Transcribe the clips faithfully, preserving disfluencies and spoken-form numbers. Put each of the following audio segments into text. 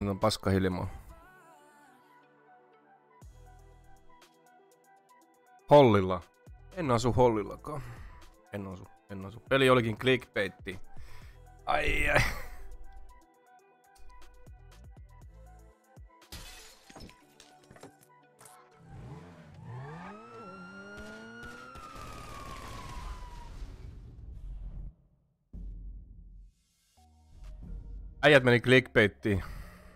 Nyt on paska hiljaa. Hollilla. En asu Hollillakaan. En asu, en asu. Peli olikin clickbaitti. Ai ai. Äijät meni clickbaittiin.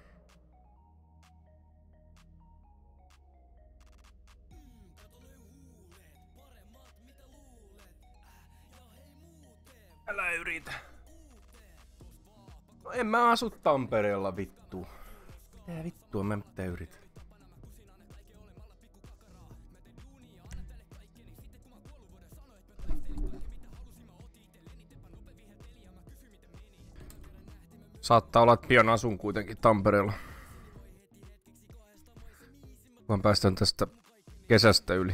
Älä yritä. No en mä asu Tampereella vittu. Mitä vittua mä mitä yritän? Saattaa olla, että pian asun kuitenkin Tampereella. Vaan päästään tästä kesästä yli.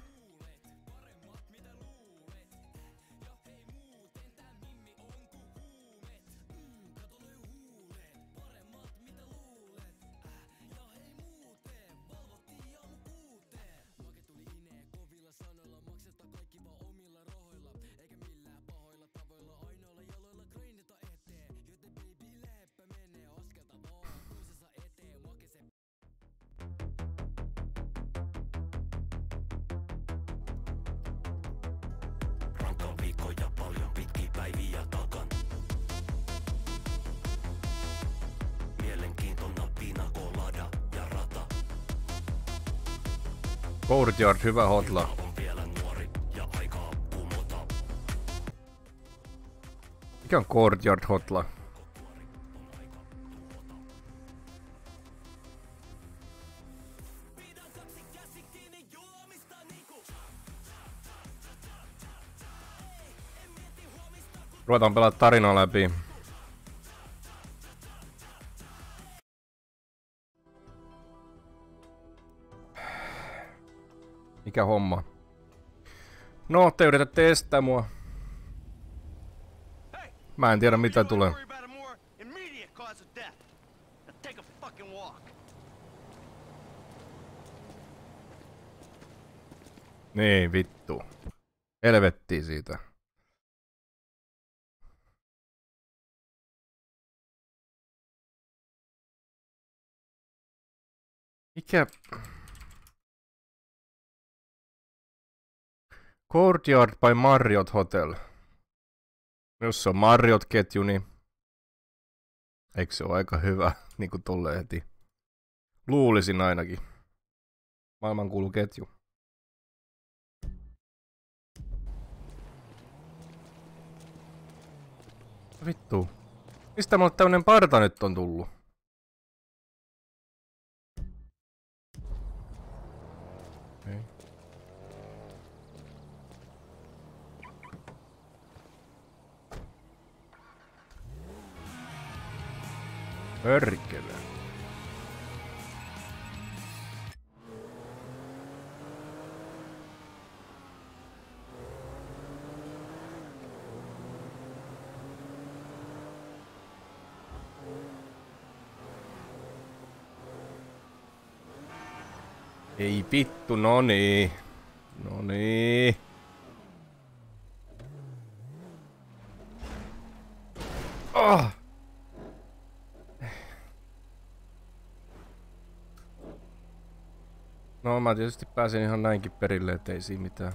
Courtyard, hyvä hotla. Mikä on Courtyard hotla? Ruvetaan pelaa tarinaa läpi. Mikä homma? No, te yritätte estää mua. Mä en tiedä mitä tulee. Niin, vittu. Helvettiin siitä. Mikä? Courtyard by Marriott Hotel. Jos on Marriott-ketju, niin eikö se ole aika hyvä, niin kuin tolleen heti. Luulisin ainakin. Maailmankuulu ketju. Vittu. Mistä mulle tämmönen parta nyt on tullut? Okay. Perkele. Ei vittu, no niin. No niin. Oh. No mä tietysti pääsin ihan näinkin perille, ettei siinä mitään.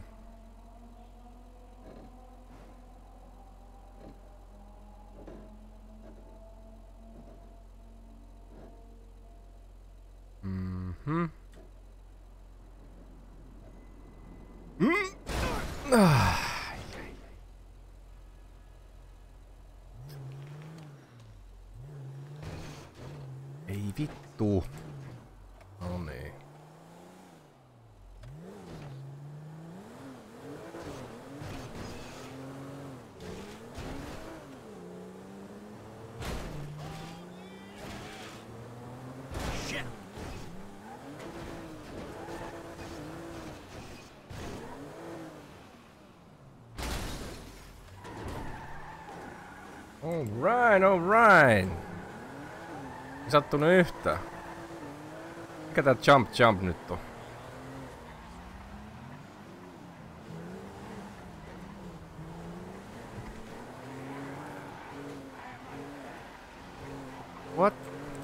Mhm. Mm. Ah. Ei vittu. No niin. Alright, alright. Ei sattunut yhtään. Mikä tää jump jump nyt on? What?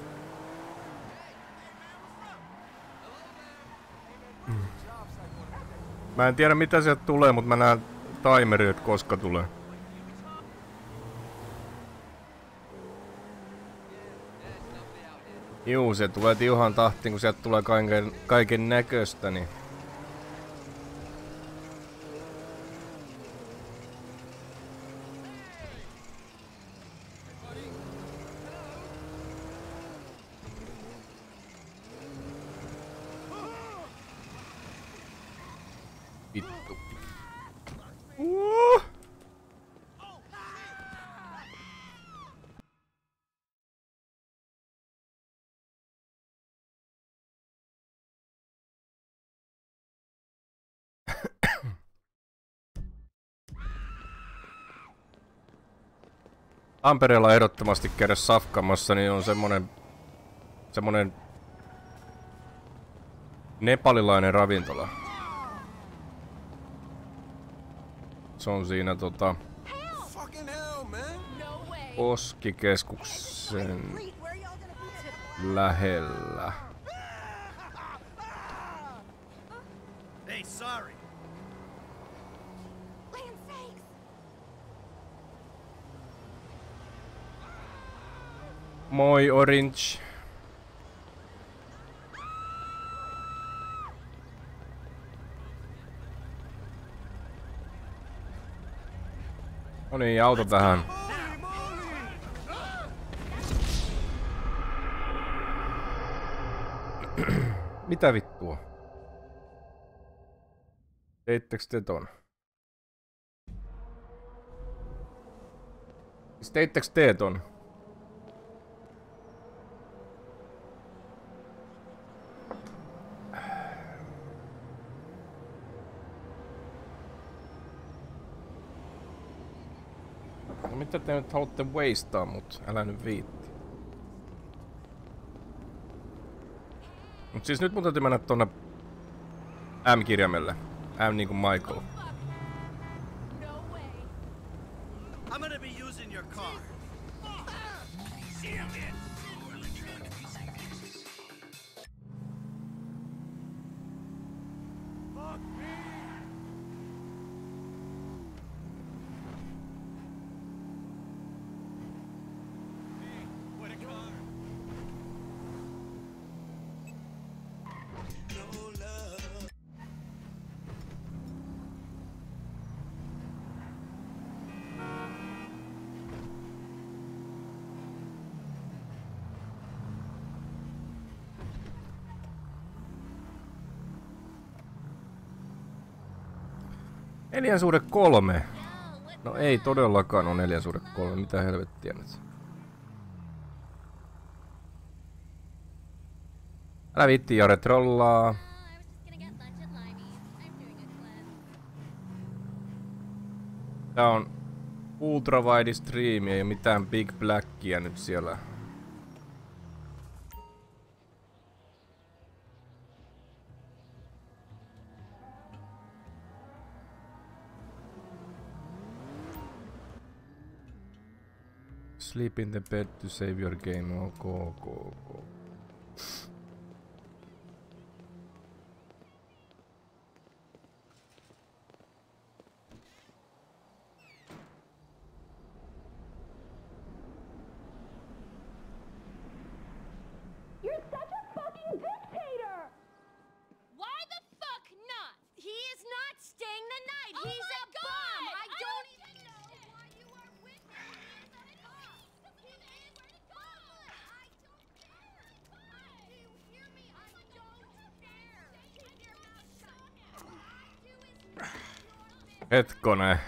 Mä en tiedä mitä sieltä tulee, mutta mä näen timerin, että koska tulee. Juu, se tulee tiuhaan tahtiin, kun sieltä tulee kaiken, kaiken näköistä, niin... Vittu. Uh. Tampereella ehdottomasti käydä safkamassa, niin on semmonen... Semmonen... nepalilainen ravintola. Se on siinä tota... Oskikeskuksen... lähellä. Moi Orange. No niin, auto tähän. Mitä vittua? Teittekö te ton? Siis teittekö te ton? No mitä te nyt haluatte wastea mut? Älä nyt viitti. Mut siis nyt mun täytyy mennä tonne M-kirjaimelle. M niinku Michael. Neljän suhde kolme. No ei todellakaan ole neljän suhde kolme. Mitä helvettiä nyt? Älä viitti Jare trollaa. Tää on ultra wide stream, ei mitään big blackia nyt siellä. Sleep in the bed to save your game. Ok, ok, ok. You're such a fucking dictator! Why the fuck not? He is not staying the night. Oh He's a God. Bum. I, I don't, don't even know why you are with him. He is a bum. He is a bum. I don't care. Do you hear me? I don't care. Keep your mouth shut. Do is not your business. Hetkonen.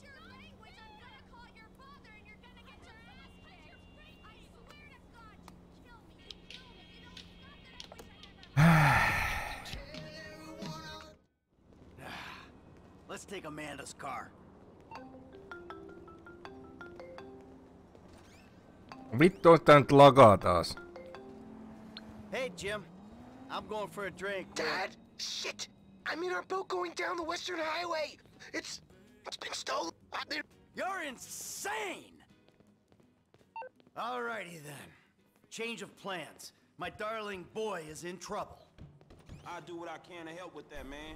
Let's take Amanda's car. Vittu, on tää nyt lagaa taas. Hey, Jim. I'm going for a drink. Dad? Shit! I'm in our boat going down the Western Highway. It's... it's been stolen. I've been... You're insane! Alrighty then. Change of plans. My darling boy is in trouble. I'll do what I can to help with that, man.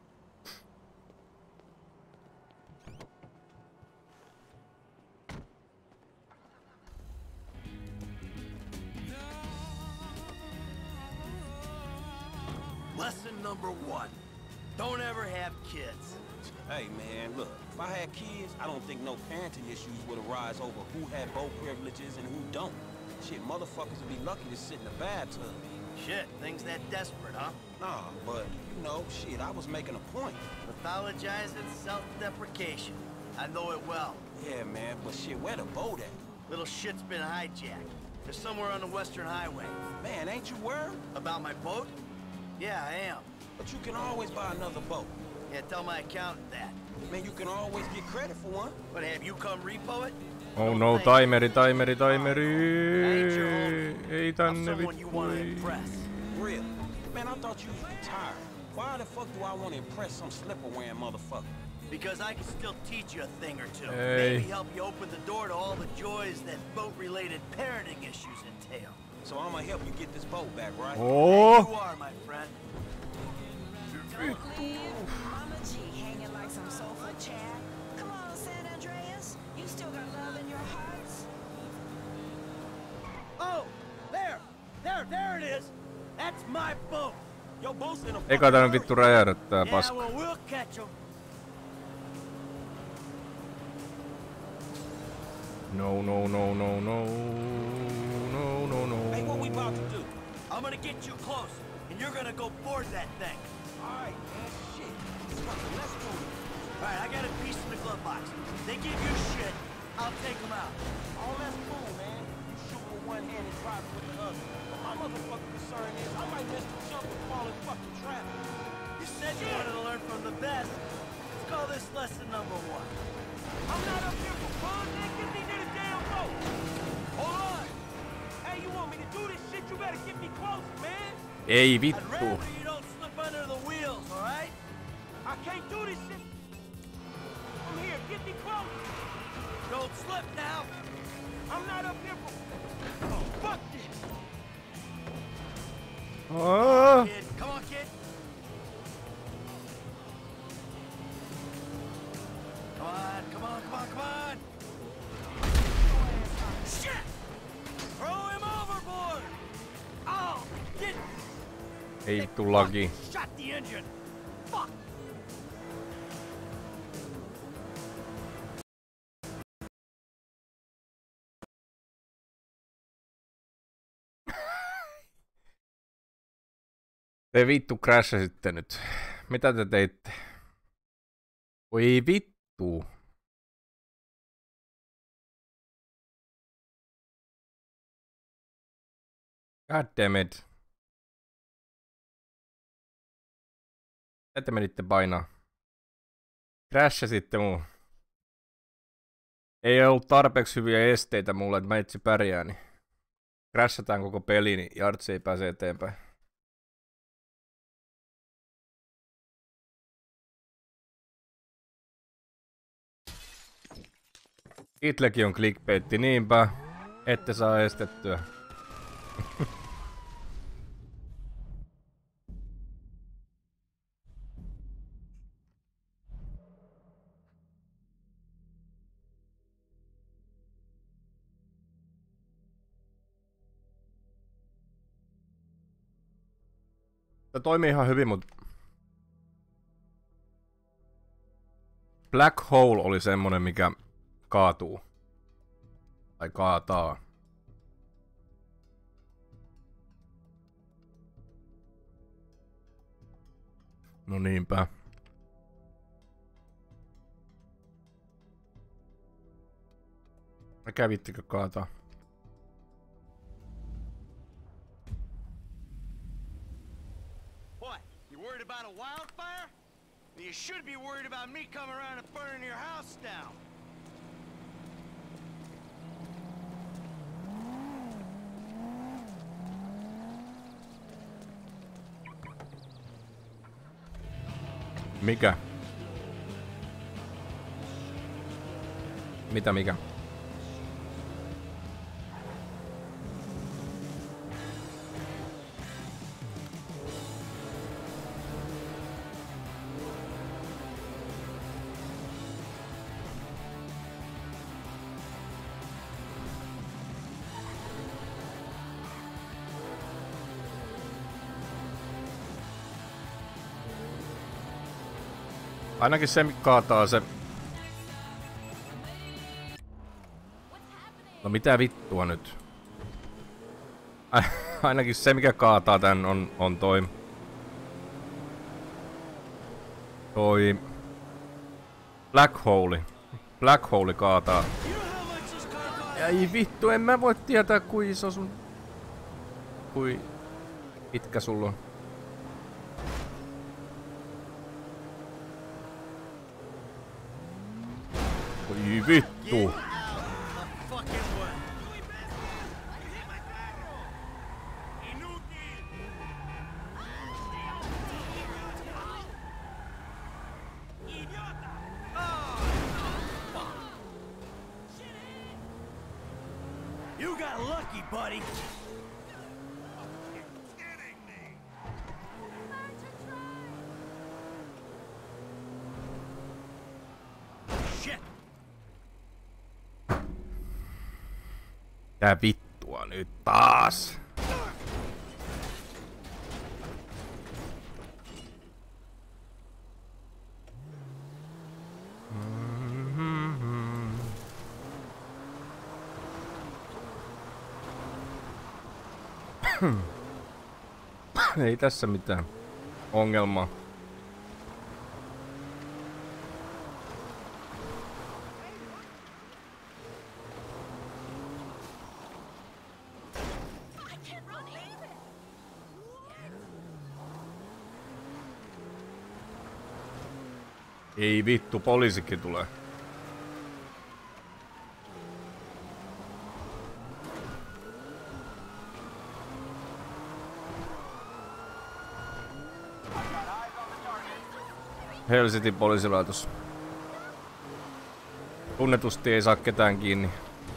Lesson number one. Don't ever have kids. Hey, man, look. If I had kids, I don't think no parenting issues would arise over who had both privileges and who don't. Shit, motherfuckers would be lucky to sit in a bathtub. Shit, things that desperate, huh? Nah, but, you know, shit, I was making a point. Pathologizing self-deprecation. I know it well. Yeah, man, but shit, where the boat at? Little shit's been hijacked. They're somewhere on the Western Highway. Man, ain't you worried? About my boat? Yeah, I am. But you can always buy another boat. Yeah, tell my accountant that. Man, you can always get credit for one. But have you come repo it? Oh no, timeri, timeri, timeri. Ei tänne Someone you want to vittu. impress. Real. Man, I thought you was retired. Why the fuck do I want to impress some slipper-wearing motherfucker? Because I can still teach you a thing or two. Hey. Maybe help you open the door to all the joys that boat-related parenting issues entail. So I'm gonna help you get this boat back, right? Oh. You are, my friend. Mama G hanging like some soulful chat. Come on, San Andreas. You still got love in your hearts? Oh, there, there, there it is. That's my boat. Your boat's in a Eikä tää vittu räjähdä tää Yeah, paska. well, we'll catch 'em. No, no, no, no, no. No, no, no. Hey, what we about to do? I'm gonna get you close, and you're gonna go board that thing. Alright, man, shit. Let's do it. All right, I got a piece in the glove box. They give you shit, I'll take them out. All that's cool, man. You shoot with one hand and drive with the other. But my motherfucking concern is I might miss the jump and fall in fucking traffic. You said you wanted to learn from the best. Let's call this lesson number one. I'm not up here for fun, man. Get me near the damn boat. Hold on. Hey, you want me to do this shit? You better get me close, man. Ei I'd vittu. rather you don't slip under the wheels, all right? I can't do this shit. I'm here. Get me close. Don't slip now. I'm not up here for... Oh, fuck this. Ah. Kid, come on, kid. Come on, come on, come on, come on. Shit! Throw him overboard. Oh, get... Ei vittu lagi. Shut the engine. Fuck. Te vittu crashasitte nyt. Mitä te teitte? Oi vittu. God damn it. Mitä te menitte painaa? Crashasitte muu. Ei ollut tarpeeksi hyviä esteitä mulle, että mä itse pärjään. Niin crashataan koko peli, niin Jartsi ei pääse eteenpäin. Itlekin on clickbaitti, niinpä. Ette saa estettyä. Tämä toimii ihan hyvin, mutta Black Hole oli semmonen, mikä kaatuu. Tai kaataa. No niinpä. Mikä vittikö kaataa? What? You worried about a wildfire? You should be worried about me coming around and burning your house down. Mikä? Mitä mikä? Ainakin se kaataa se. No mitä vittua nyt? Ainakin se mikä kaataa tän on, on toi. Toi. Black Hole. Black Hole kaataa. Ei vittu, en mä voi tietää kui iso sun. Kui pitkä sulla on. Oi vittu. You got lucky, buddy. Shit. Tää vittua nyt taas. Ei tässä mitään ongelmaa. Ei vittu, poliisikin tulee. Helsingin poliisilaitos. Tunnetusti ei saa ketään kiinni.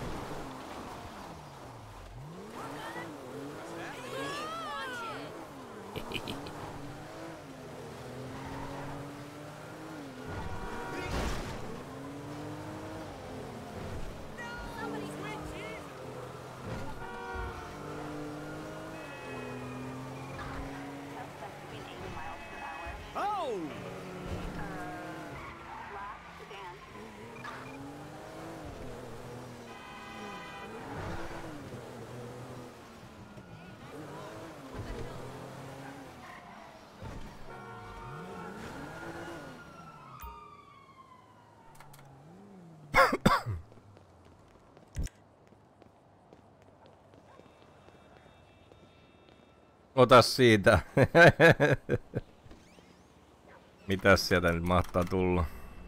Ota siitä. Mitäs sieltä nyt mahtaa tulla?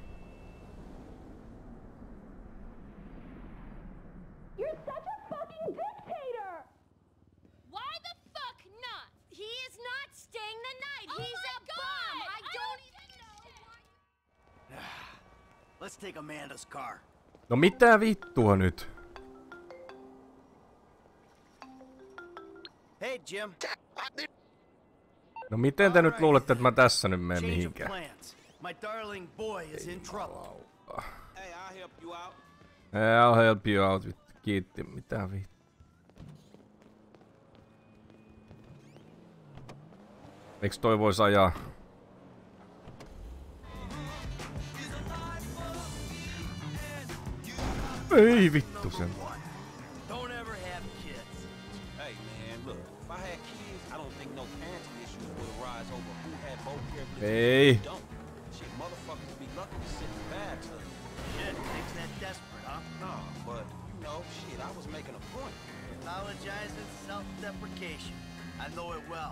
You're such a fucking dictator! Why the fuck not? He is not staying the night. Oh He's a God. Bum. I, I don't even know why. Let's take Amanda's car. No mitä vittua nyt? Hey, Jim. No miten te nyt luulette, että mä tässä nyt menen mihinkään? My darling boy is in trouble. Hey, I'll help you out. I'll help you out. Vittu, kiitti. Mitä vittu? Eiks toi vois ajaa? Ei vittu sen. Don't ever have kids. Hey, man, look. If I had kids, I don't think no parenting issues would arise over who had both privileges Hey. and who don't. Shit, motherfuckers be lucky to sit in the bathtub. Shit, makes that desperate, huh? No, but, you know, shit, I was making a point. Apologize is self-deprecation. I know it well.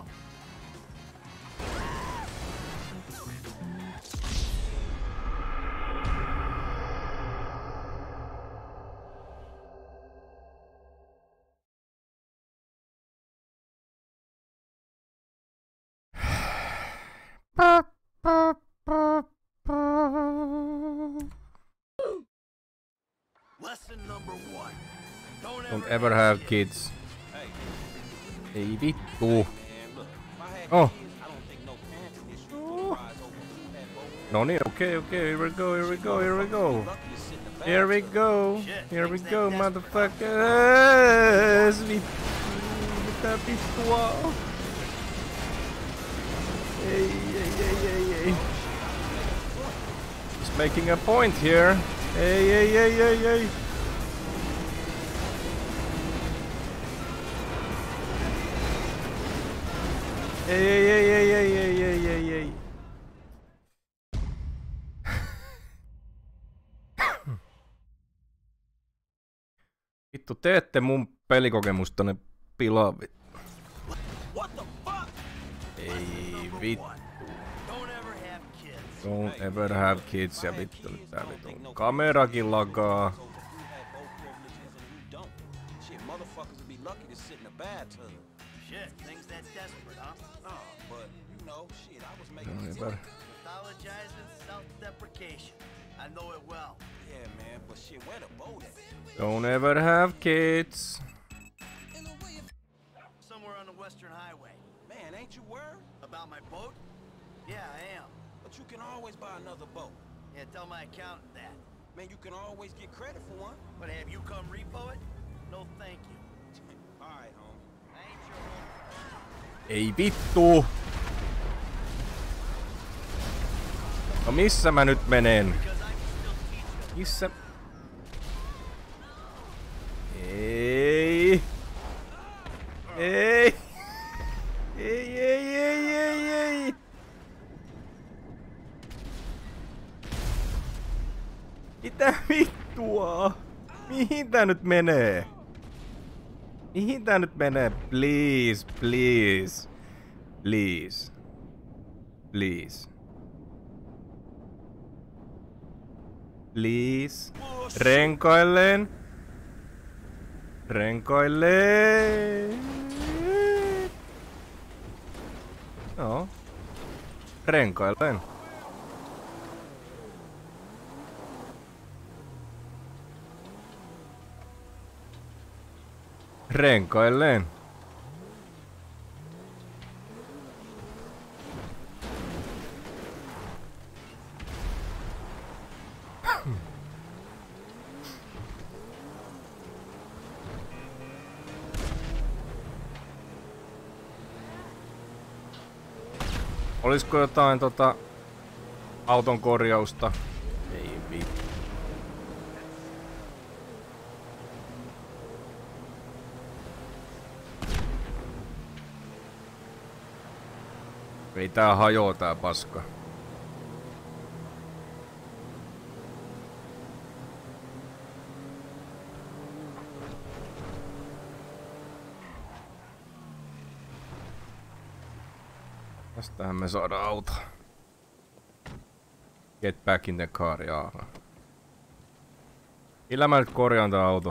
Lesson number one. Don't, Don't ever have kids. Hey, Ei vittu. man, look. If I had Oh. kids, I don't think no parenting issues would arise over who had both. No niin, okay, okay, here we go, here we go, here we go. Lucky to sit in the Here we bathtub. go, Shit, here we things go, that desperate, motherfuckers! Vittu, mitä vittua? Ei, ei, ei, ei, ei. He's making a point here. Ei, ei, ei, ei, ei. Ei, ei, ei, ei, ei, ei, ei, ei, ei. Vittu, teette mun pelikokemustani pilaa. What the fuck? Ei vittu. Don't ever have kids. Don't ever have kids ja vittu nyt tää vittu. Kamerakin lagaa. Over who had both privileges and who don't. Shit, motherfuckers would be lucky to sit in a bathtub. Shit, things that desperate, huh? Nah, but you know, shit, I was making Don't a ever. tip. Pathologizing, self-deprecation. I know it well. Yeah, man, but shit, where the boat at? Don't ever have kids. Somewhere on the Western Highway. Man, ain't you worried? About my boat? Yeah, I am. But you can always buy another boat. Yeah, tell my accountant that. Man, you can always get credit for one. But have you come repo it? No, thank you. Alright, homie. I ain't your home. Ei vittu. No missä mä nyt menen? Because I can still teach you. Missä? Ei. Ei. Ei, ei, ei, ei, ei. Mitä vittua? Mihin tää nyt menee? Mihin tää nyt menee? Please, please. Please. Please. Please. Renkoilleen. Renkoilleen. Joo. Renkoilleen. Renkoilleen. Olisiko jotain tota auton korjausta? Ei vittu. Ei tää hajoo tää paska. Tästähän me saadaan auto. Get back in the car, jaa. Millä mä nyt korjaan tää auto?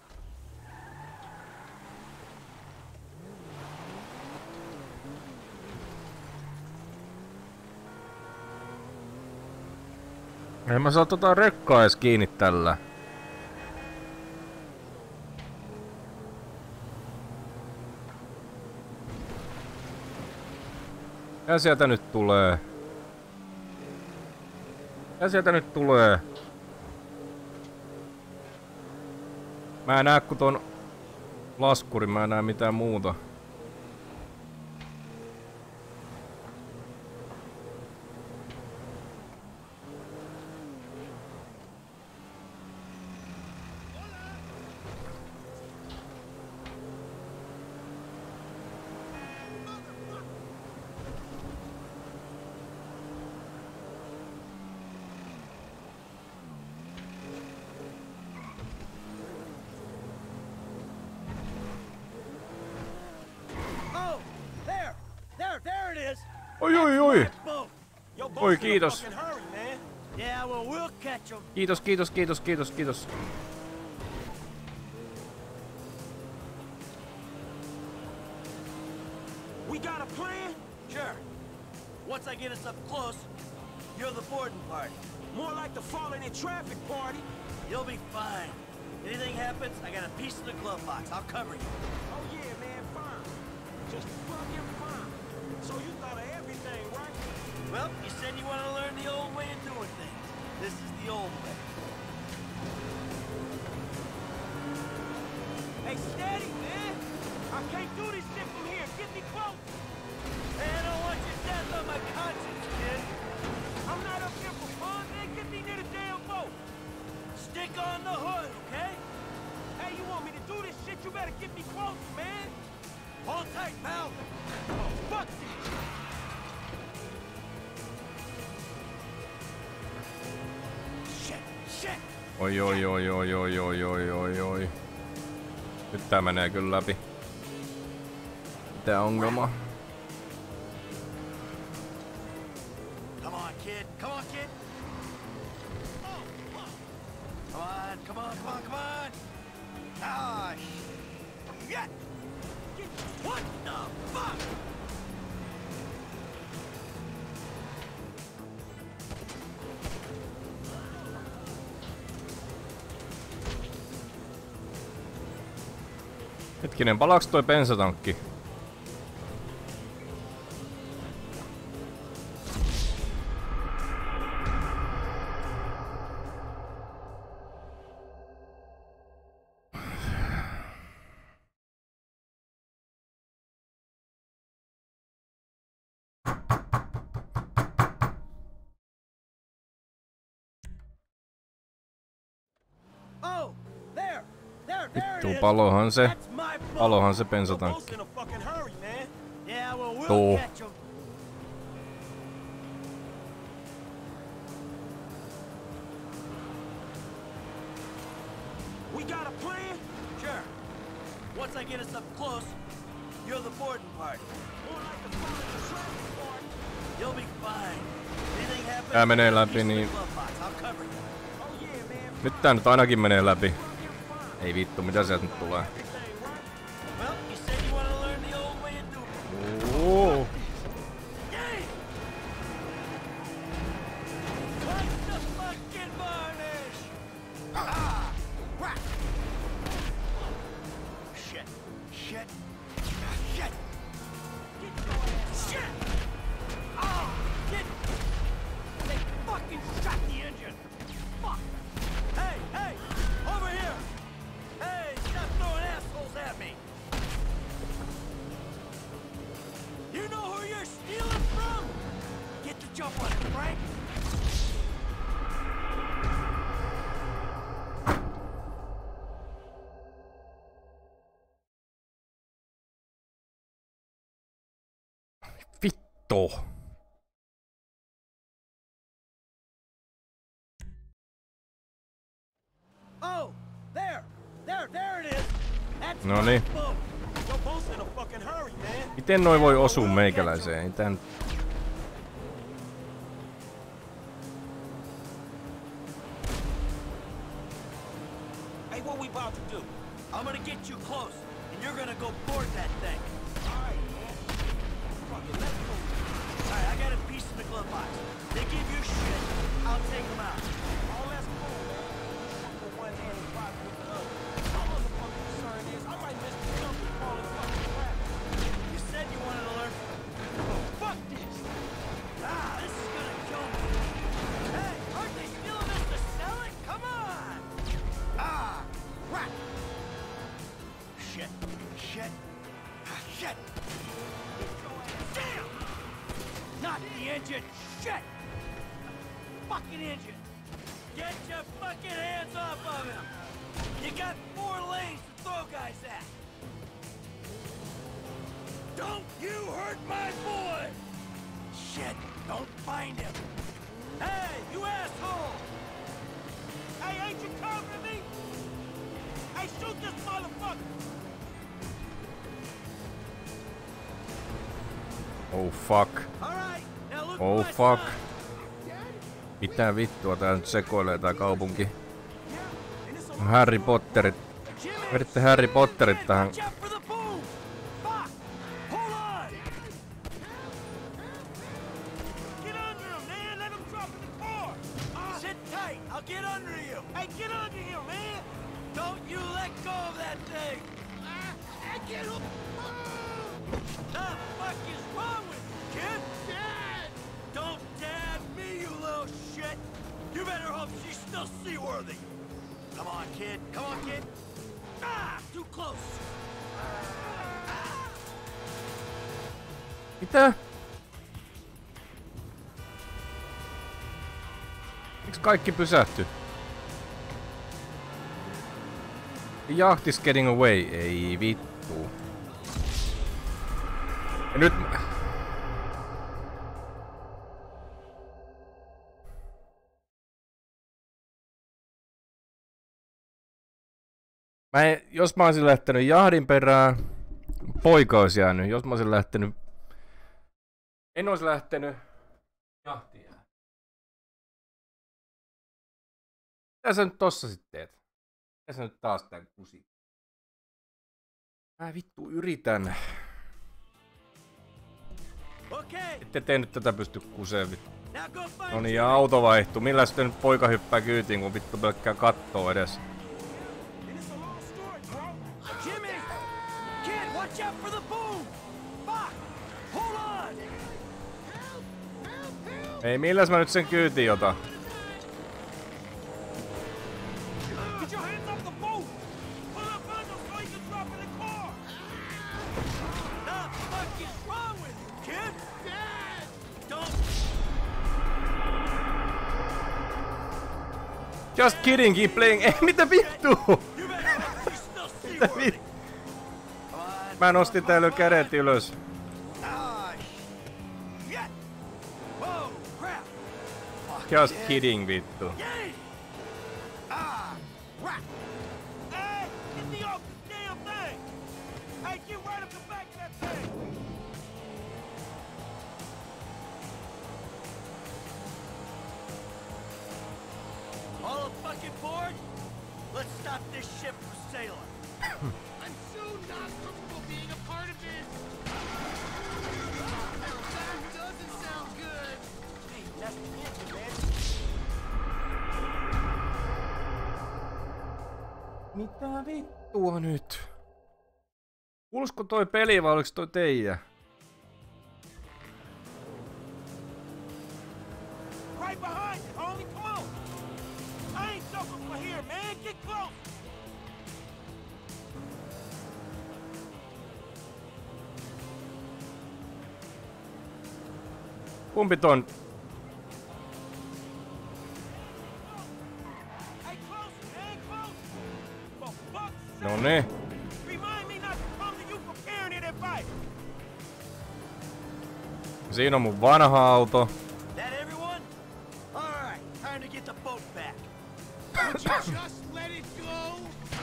En mä saa tota rekkaa edes kiinni tällä. Ja sieltä nyt tulee. Ja sieltä nyt tulee. Mä en näe kun ton laskurin, mä en näe mitään muuta. Oh, there! There, there it is! Oi oi oi! Boat! Yo, Oi, boat's in a kiitos. fucking hurry, man. Yeah, well, we'll catch them. Kiitos, kiitos, kiitos, kiitos, kiitos. We got a plan? Sure. Once I get us up close, You're the boarding party. More like the falling in traffic party. You'll be fine. Anything happens, I got a piece of the glove box. I'll cover you. Oh yeah, man, fine. Just fucking fine. So you thought of everything, right? Well, you said you wanted to learn the old way of doing things. This is the old way. Hey, steady, man. I can't do this shit from here. Get me close. Hey, I don't want your death on my conscience, kid. I'm not up here for fun, man. Get me near the damn boat. Stick on the hood, okay? Hey, you want me to do this shit? You better get me close, man. Hold tight, pal. Oh, fuck this. Shit, shit. Oi oi oi oi oi oi oi oi oi. Nyt tää menee kyllä läpi. Mitä ongelma? Come on, kid. Come on, kid. Come on, come on, come on, come on. Ah, shit. What the fuck? Hetkinen, palaaks toi bensatankki? Oh, there. There, there it Vittu, is. palohan se. That's my boat. Palohan se We're both bensatankki. in a fucking hurry, man. Yeah, well, we'll Tuo. catch 'em. We got a plan? Sure. Once I get us up close, you're the boarding party. More like the falling in traffic party. You'll be fine. Anything happens, Tää menee I got a läpi, piece of the niin- glove box. I'll cover you. Oh yeah, man. Nyt tää nyt ainakin menee läpi. Fucking fine. Ei vittu, mitä sieltä nyt tulee? Everything, right? Well, you said you wanted to learn the old way of doing things. Oo. Yay! Cut the fucking varnish! Ah! Whack! Shit. Shit. Shit. Get your ass. Shit! Oh! Get... They fucking shot the engine! Fuck! Hey, hey! Over here! Hey, stop throwing assholes at me! You know who you're stealing from? Get the jump on it, Frank! Vittu. Oh! There! There, there it is! That's No my niin. boat! You're both in a fucking hurry, man. Miten noi voi osua meikäläiseen? Ei tän... Hey, what we about to do? I'm gonna get you close, and you're gonna go board that thing. Alright, man. Fuck it, let's go. Alright, I got a piece in the glove box. They give you shit, I'll take them out. Oh, that's cool, man. Shoot with one hand and five with the other. My motherfucking concern is I might miss the jump and fall in fucking traffic. You said you wanted to learn. Fuck this! Ah, this is gonna kill me. Hey, aren't they stealing this to sell it? Come on! Ah, crap! Shit, shit, ah, shit! Damn! Not the engine! Shit! Fucking engine! Get your fucking hands off of him! You got four lanes to throw guys at! Don't you hurt my boy! Shit, don't find him! Hey, you asshole! Hey, ain't you covering me? Hey, shoot this motherfucker! Oh fuck. Alright, now look Oh at my fuck. son. Mitä vittua tää nyt sekoilee tää kaupunki? Harry Potterit. Veditte Harry Potterit tähän. Watch out for the boom! Fuck! Hold on! Get under him, man! Let him drop Hey, get under here, man! Don't you let go of that thing! Ah, I can't. Oh. The fuck is wrong with you, kid? Dad! Don't dad me, you little shit! You better hope she's still seaworthy! Come on, kid. Come on, kid. Ah! Too close! Ah. Mitä? Miksi kaikki pysähty? The yacht is getting away. Ei vittu. Ja nyt... Mä en, jos mä olisin lähtenyt jahdin perään, poika olisi jäänyt. Jos mä olisin lähtenyt... En olisi lähtenyt jahtiin. Mitä sä nyt tossa sit teet? Mitä sä nyt taas tän kusi? Mä vittu yritän. Okay, Ette te nyt tätä pysty kuseen vittu. now go find No niin, ja auto vaihtuu. Millä sitten nyt poika hyppää kyytiin, kun vittu pelkkää kattoo edes? Jimmy! Kid, watch out for the boom! Fuck! Hold on! Ei, milläs mä nyt sen kyytiin otan? Get your hands off the boat! Pull up bundles so you can drop in the car! The fuck is wrong with you, kid? Dad! Don't... Just kidding, keep playing. Ei, mitä vittu? You better hope she's still Mitä seaworthy! vittu? Mä nostin täällä kädet ylös. Ah, shit! Whoa, crap! Fuck, Just kid. kidding, vittu. Yay! Ah, crap! Hey, get me off the damn thing! Hey, get right up the back of that thing! All fucking board? Let's stop this ship from sailing. I'm so not comfortable being a part of this. Now that doesn't sound good. Hey, that's the engine, man. Mitä vittua nyt? Kuulusko toi peli vai oliks toi teijä? Right behind you, homie, come on! I ain't joking for here, man, get close! Kumpi ton? Hey, close, man, close! For fuck's sake! No ne. Remind me not to come to you for parenting advice! Siinä on mun vanha auto. That everyone? Alright, time to get the boat back. Would you just let it go?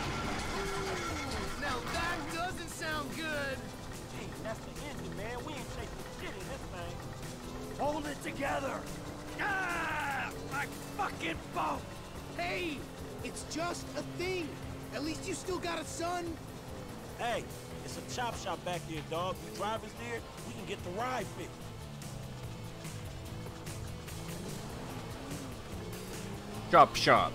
Now that doesn't sound good. Hey, that's the engine, man. We ain't chasing shit in this thing. Hold it together! Ah! My fucking boat! Hey, it's just a thing. At least you still got a son. Hey, it's a chop shop back here, dog. You drivers there, we can get the ride fixed. Chop shop.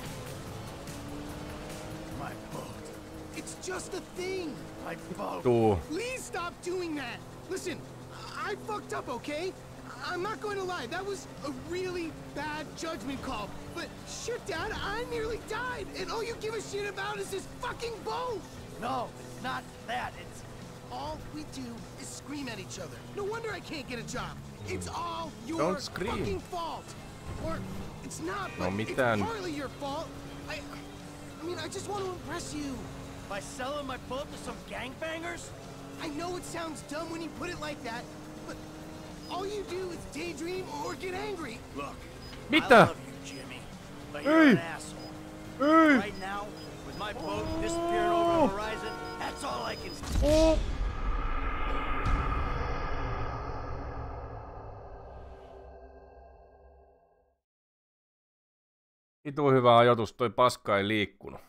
My boat. It's just a thing. My boat. Tuu. Please stop doing that. Listen, I fucked up, okay? I'm not going to lie. That was a really bad judgment call. But shit, Dad, I nearly died, and all you give a shit about is this fucking boat. No, it's not that. It's All we do is scream at each other. No wonder I can't get a job. It's all your Don't scream. fucking fault. Or it's not, No but it's mitään. partly your fault. I, I mean, I just want to impress you. by selling my boat to some gangbangers. I know it sounds dumb when you put it like that, but all you do is daydream or get angry. Look, Mitä? I love you, Jimmy, but you're an Hey. asshole. Ei! Right now, with my boat disappearing over the horizon, that's all I can see. Oh. Vitu hyvä ajoitus, toi paska ei liikkunut.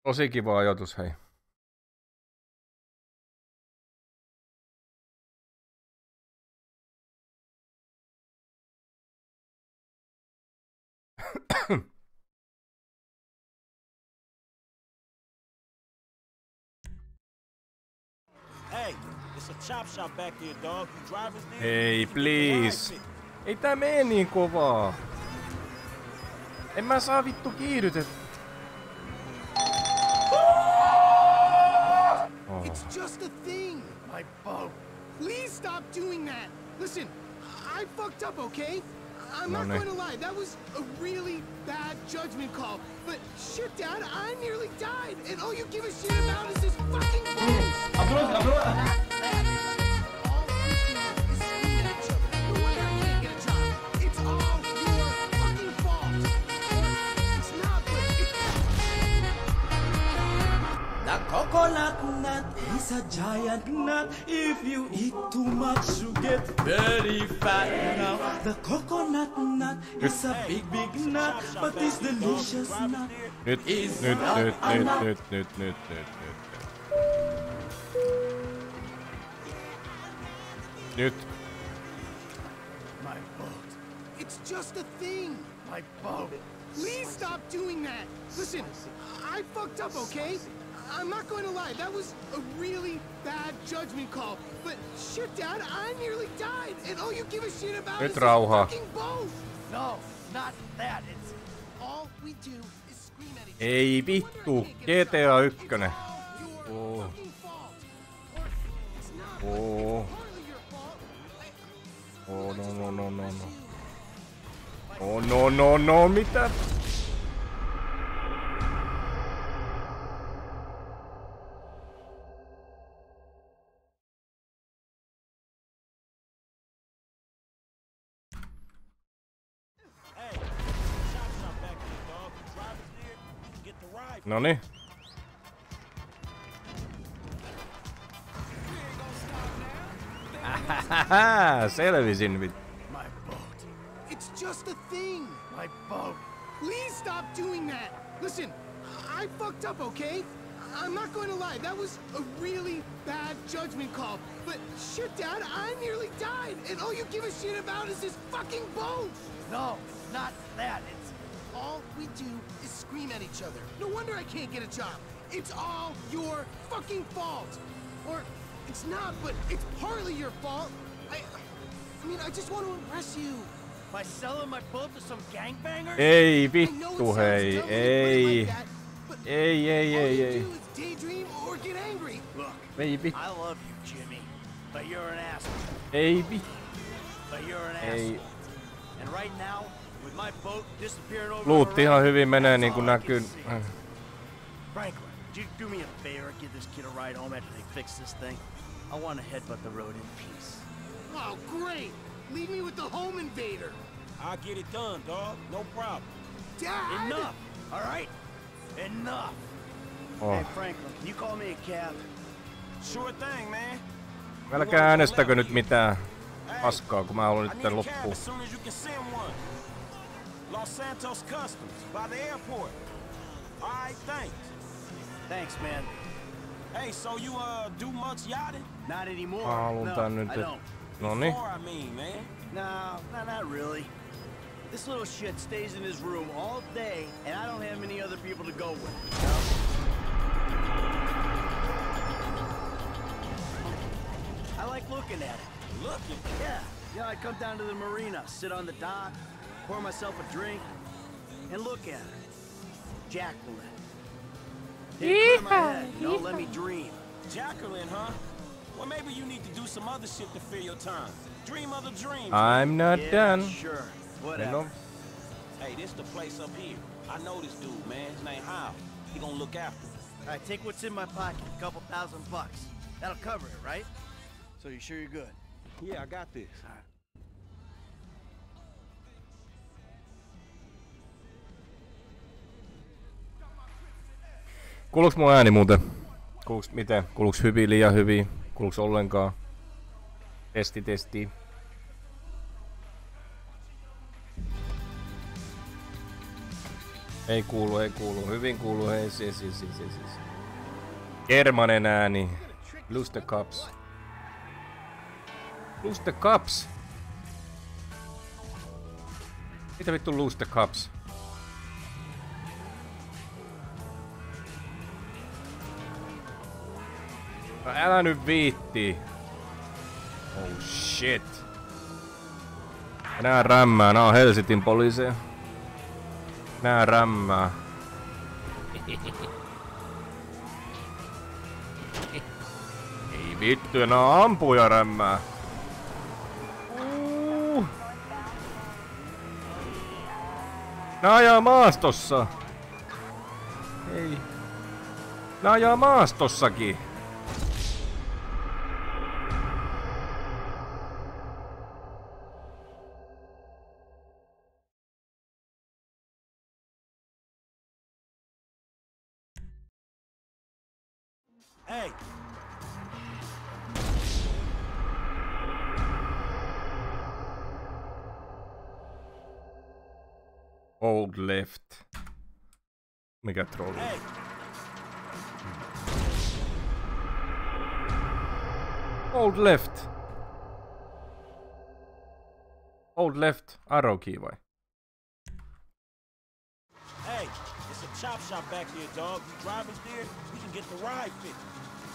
Tosi kiva ajoitus, hei. Hey, it's a chop shop back there, dog. You drivers there? Hei, You can get the please. ride fit. Ei tää mene niin kovaa. En mä saa vittu kiihdytet. Oh. It's just a thing. My boat. Please stop doing that. Listen, I fucked up, okay? I'm No, not no. going to lie. That was a really bad judgment call. But shit, Dad, I nearly died, and all you give a shit about is this fucking boat. All we do is scream at each other. No wonder I can't get a job. It's all your fucking fault. Or it's not, but it's... The coconut nut is a giant nut. If you eat too much, you get very fat. Now the coconut nut is a big, big nut, but it's delicious nut. Nyt, Is nyt, not nyt, a nyt, nut. nyt, nyt, nyt, nyt, nyt. Nyt. My boat. It's just a thing. My boat. Please stop doing that. Listen, I fucked up, okay? I'm not going to lie. That was a really bad judgment call. But shit, Dad, I nearly died, and all you give a shit about Nyt is this rauha. fucking boat. No, not that. It's all we do is scream at each other. Ei No vittu, wonder I can't G get T a A job. yksi. It's all your Oh. fucking fault. Or it's not, but Oh. it's partly your fault. I- Oh, I no, just no, wanna no, no, impress no. you. Oh, no, no, no, mitä? Hey, chop shop back there, dog. You drivers there? You can get the ride fit. Noni. Selvisin vittu. My boat. It's just a thing. My boat. Please stop doing that. Listen, I fucked up, okay? I'm not going to lie. That was a really bad judgment call. But shit, Dad, I nearly died, and all you give a shit about is this fucking boat. No, not that. It's all we do is scream at each other. No wonder I can't get a job. It's all your fucking fault. Or it's not, but it's partly your fault. I, I mean, I just want to impress you. By selling my boat to some gangbangers? Ei I know it vittu sounds hei, dumb when you put it ei. like that, but Ei, ei, all ei, you ei. do is daydream or get angry. Look, Ei vittu, I love you, Jimmy, but you're an asshole. ei vittu, But you're an ei. asshole. And right now, with my boat disappearing over Luutti the ihan horizon, hyvin menee that's niinku all I can näkyy. see. Franklin, would you do me a favor and give this kid a ride home after they fix this thing? I want to headbutt the road in peace. Oh, great. Leave me with the home invader. I'll get it done, dog. No problem. Dad! Enough, all right? Enough. Oh. Hey, Franklin, can you call me a cab? Sure thing, man. Älkää äänestäkö nyt mitään paskaa, kun mä haluan I nyt need a cab loppuun. as soon as you can send one. Los Santos Customs, by the airport. All right, thanks. Thanks, man. Hey, so you uh do much yachting? Not anymore. Mä haluan no, tän nyt. I don't. Noni. Before, I mean, man. No, no, not really. This little shit stays in his room all day, and I don't have any other people to go with. You know? I like looking at it. Looking. Yeah, yeah. I come down to the marina, sit on the dock, pour myself a drink, and look at her. Jacqueline. Hit my head, you know, let me dream. Jacqueline, huh? Well, maybe you need to do some other shit to fill your time. Dream other dreams. I'm not Yeah, done. sure. You Whatever. know? Hey, this the place up here. I know this dude, man. His name Hal. He gonna look after me. All right, take what's in my pocket. A couple thousand bucks. That'll cover it, right? So you sure you're good? Yeah, I got this. All right. Kuuluuks mun ääni muuten? Kuuluuks miten? Kuuluuks hyvin, liian hyvin? Kuuluuks ollenkaan? Testi, testi. Ei kuulu, ei kuulu. Hyvin kuulu. Hei, siis, siis, siis, siis. Germanen ääni. Lose the cups. Lose the cups. Mitä vittu lose the cups? No, älä nyt viitti. Oh shit. Nää rämmää, nää on Helsingin poliiseja. Nää rämmää. Ei vittu, nää on ampuja rämmää. Uh. Nää ajaa maastossa. Ei. Nää ajaa maastossakin. Hey! Hold left. Mikä trolli? Hey! Hold left. Hold left. Arrow key vai? Hey, it's a chop shop back here, dog. You drivers there, we can get the ride fixed.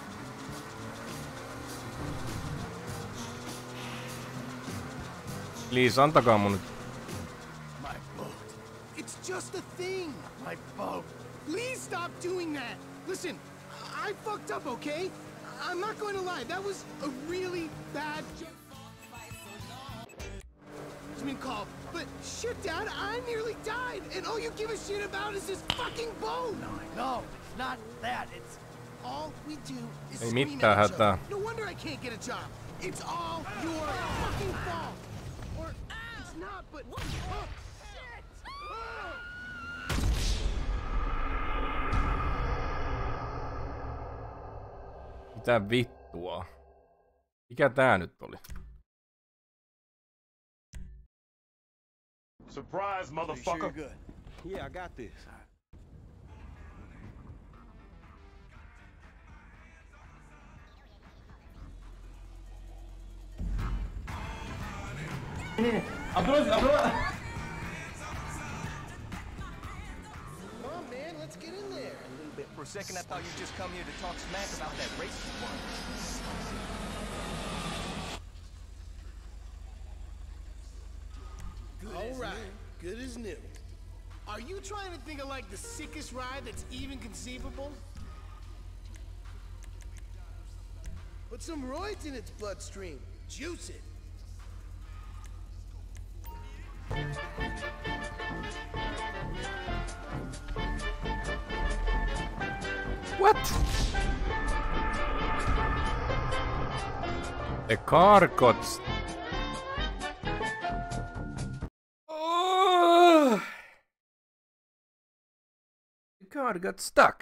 Please, antakaa mun nyt. My boat. It's just a thing. My boat. Please stop doing that. Listen, I fucked up, okay? I'm not going to lie. That was a really bad judgment call. But shit, Dad, I nearly died, and all you give a shit about is this fucking boat. No, no, it's not that. It's All we do is Ei scream mitään at each hätää. other. No wonder I can't get a job. It's all your fucking fault. Or it's not, but oh, shit. Oh. Mitä vittua? Mikä tää nyt oli? Surprise, You sure motherfucker. you're good? Yeah, I got this. Come on, man, let's get in there. For a second, I thought you'd just come here to talk smack about that racist one. All right, good as new. Are you trying to think of like the sickest ride that's even conceivable? Put some roids in its bloodstream. Juice it. What? The car got... Oh. The car got stuck.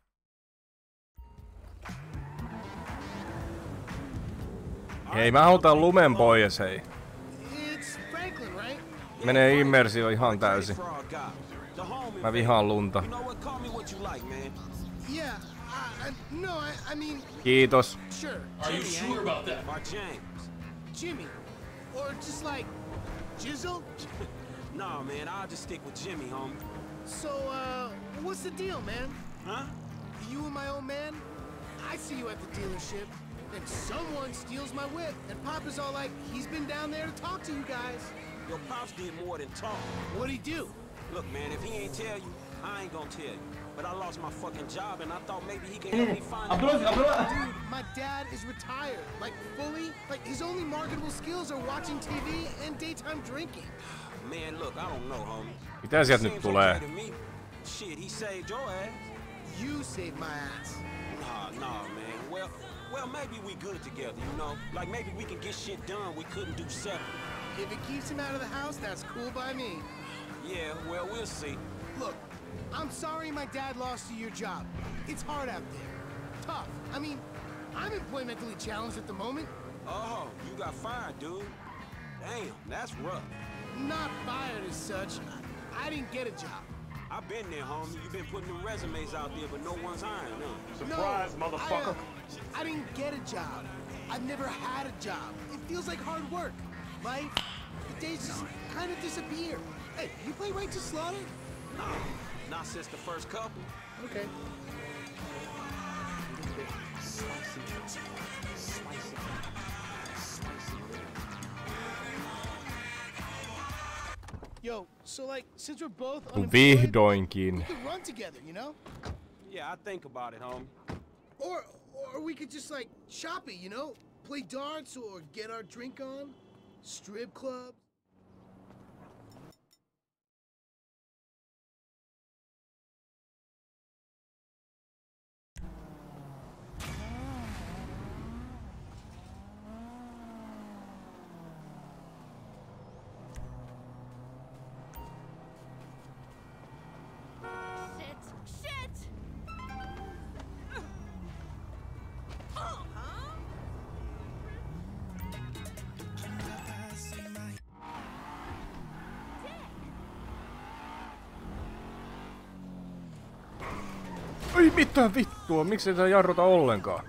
Hei, mä otan lumen pois, hei. It's Franklin, right? Menee immersio ihan täysin. Mä vihaan lunta. You know what? Call me what you like, man. Yeah. I, I, no, I, I mean, Kiitos. sure. Are you Jimmy, sure about that? Or James. Jimmy, or just like Jizzle. Nah, man, I'll just stick with Jimmy, homie. So, uh, what's the deal, man? Huh? You and my old man? I see you at the dealership, and someone steals my whip, and Papa's all like, he's been down there to talk to you guys. Your pops did more than talk. What'd he do? Look, man, if he ain't tell you, I ain't gonna tell you. But I lost my fucking job, and I thought maybe he can help me find a Dude, my dad is retired, like fully. Like his only marketable skills are watching T V and daytime drinking. Man, look, I don't know, homie. Mitä sieltä nyt Seems tulee? okay to me. Shit, he saved your ass. You saved my ass. Nah, nah, man. Well, well, maybe we good together, you know? Like, maybe we can get shit done we couldn't do separate. If it keeps him out of the house, that's cool by me. Yeah, well, we'll see. Look, I'm sorry my dad lost you your job. It's hard out there. Tough. I mean, I'm employmentally challenged at the moment. Oh, you got fired, dude. Damn, that's rough. Not fired as such. I, I didn't get a job. I've been there, homie. You've been putting the resumes out there, but no one's hiring them. Surprise, no, motherfucker. I, uh, I didn't get a job. I've never had a job. It feels like hard work. Life, the days just kind of disappear. Hey, you play Righteous Slaughter? No, not since the first couple. Okay. Yo, so like, since we're both unemployed, Vihdoinkin. we could run together, you know? Yeah, I think about it, homie. Or, or we could just like shop it, you know? Play darts or get our drink on. Strip club. Ei mitään vittua, miksi ei tää jarruta ollenkaan?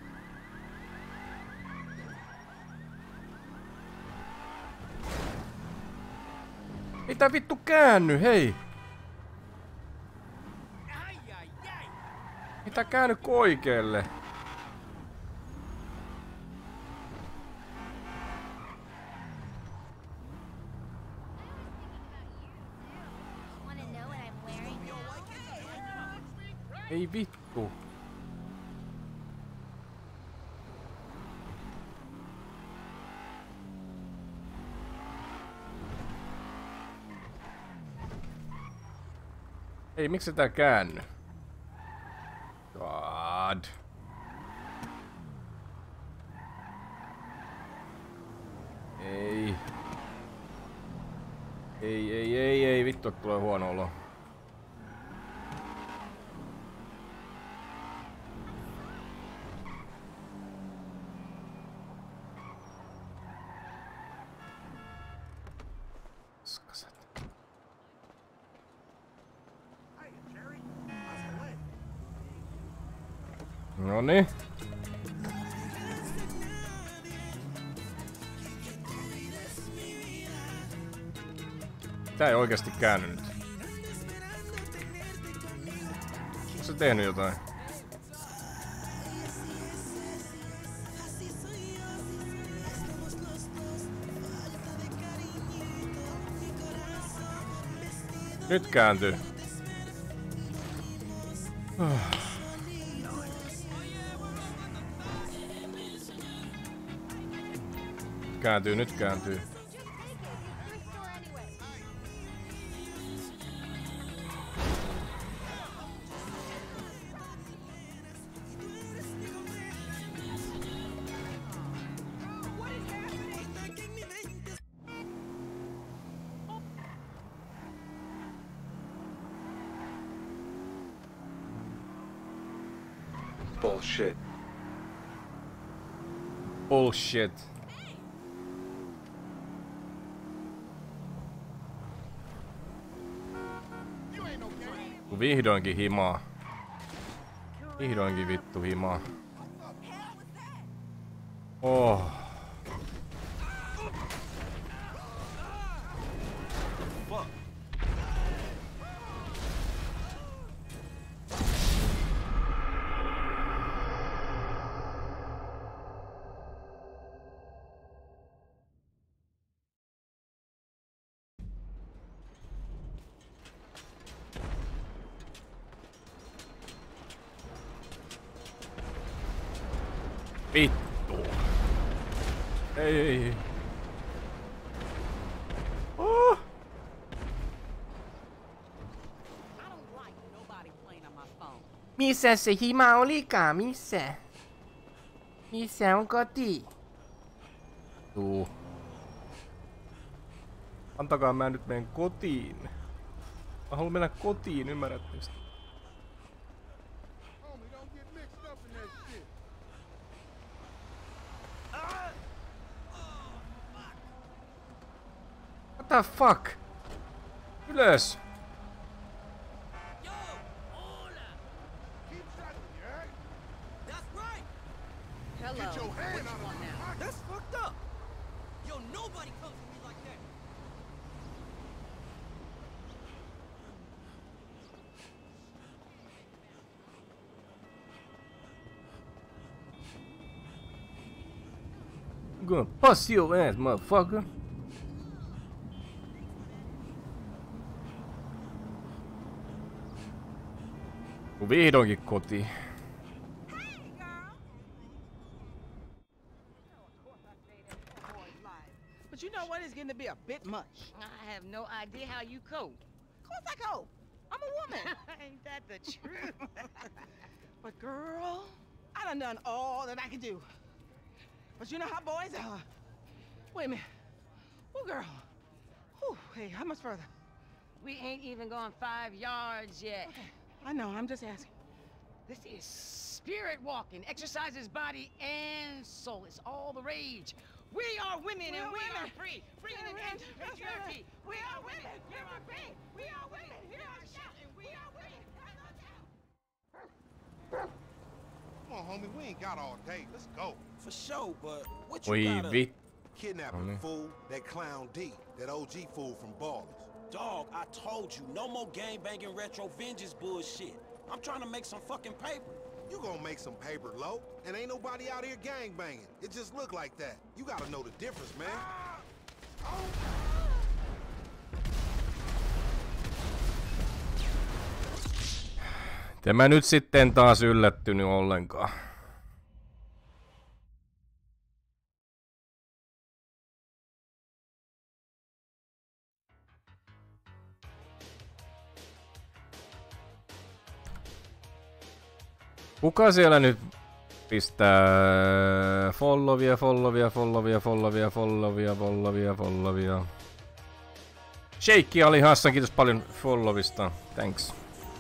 Mitä vittu käänny, hei! Mitä käänny oikeelle? Ei vittu. Ei, miksi tää käänny? God. Ei. Ei, ei, ei, ei, vittu, tulee huono olo. Noniin. Tää ei oikeesti käänny nyt. Onko se tehnyt jotain? Nyt kääntyy. Kääntyy, nyt kääntyy. Bullshit. Bullshit. Vihdoinkin himaa. Vihdoinkin vittu himaa. Oh. Vittu. Ei, ei, ei. Oh. Missä se hima olikaan? Missä? Missä on koti? Tuu. Antakaa mä nyt menen kotiin. Mä haluan mennä kotiin, ymmärrätte sitä? What the fuck? Ylös! Hello. Get your hand Which out of one my now? pocket. That's fucked up. Yo, nobody comes to me like that. I'm gonna bust your ass, motherfucker. Vihdoinkin kotiin. But you know what? It's getting to be a bit much. I have no idea how you cope. Of course I cope. I'm a woman. Ain't that the truth? But girl, I done done all that I can do. But you know how boys are. Wait a minute. Oh, girl. Whew, hey, how much further? We ain't even gone five yards yet. Okay, I know. I'm just asking. This is spirit walking. Exercises body and soul. It's all the rage. We are women We and are we women. are free. Freedom and Women. end That's patriarchy. right. We are women. We are free. We are women. Hear our shout. And we are women. Come on, homie, we ain't got all day. Let's go. For sure, but what you Oi gotta... vit. Kidnapping, Homie. fool. That clown D. That O G fool from Ballers. Dog, I told you, no more gang-banging retro vengeance bullshit. I'm trying to make some fucking paper. You gonna make some paper, low, and ain't nobody out here gang banging. It just look like that. You gotta know the difference, man. Tämä nyt sitten taas yllättynyt ollenkaan. Kuka siellä nyt pistää followia, followia, followia, followia, followia, followia, followia. Sheikki Ali Hassan, kiitos paljon followista. Thanks.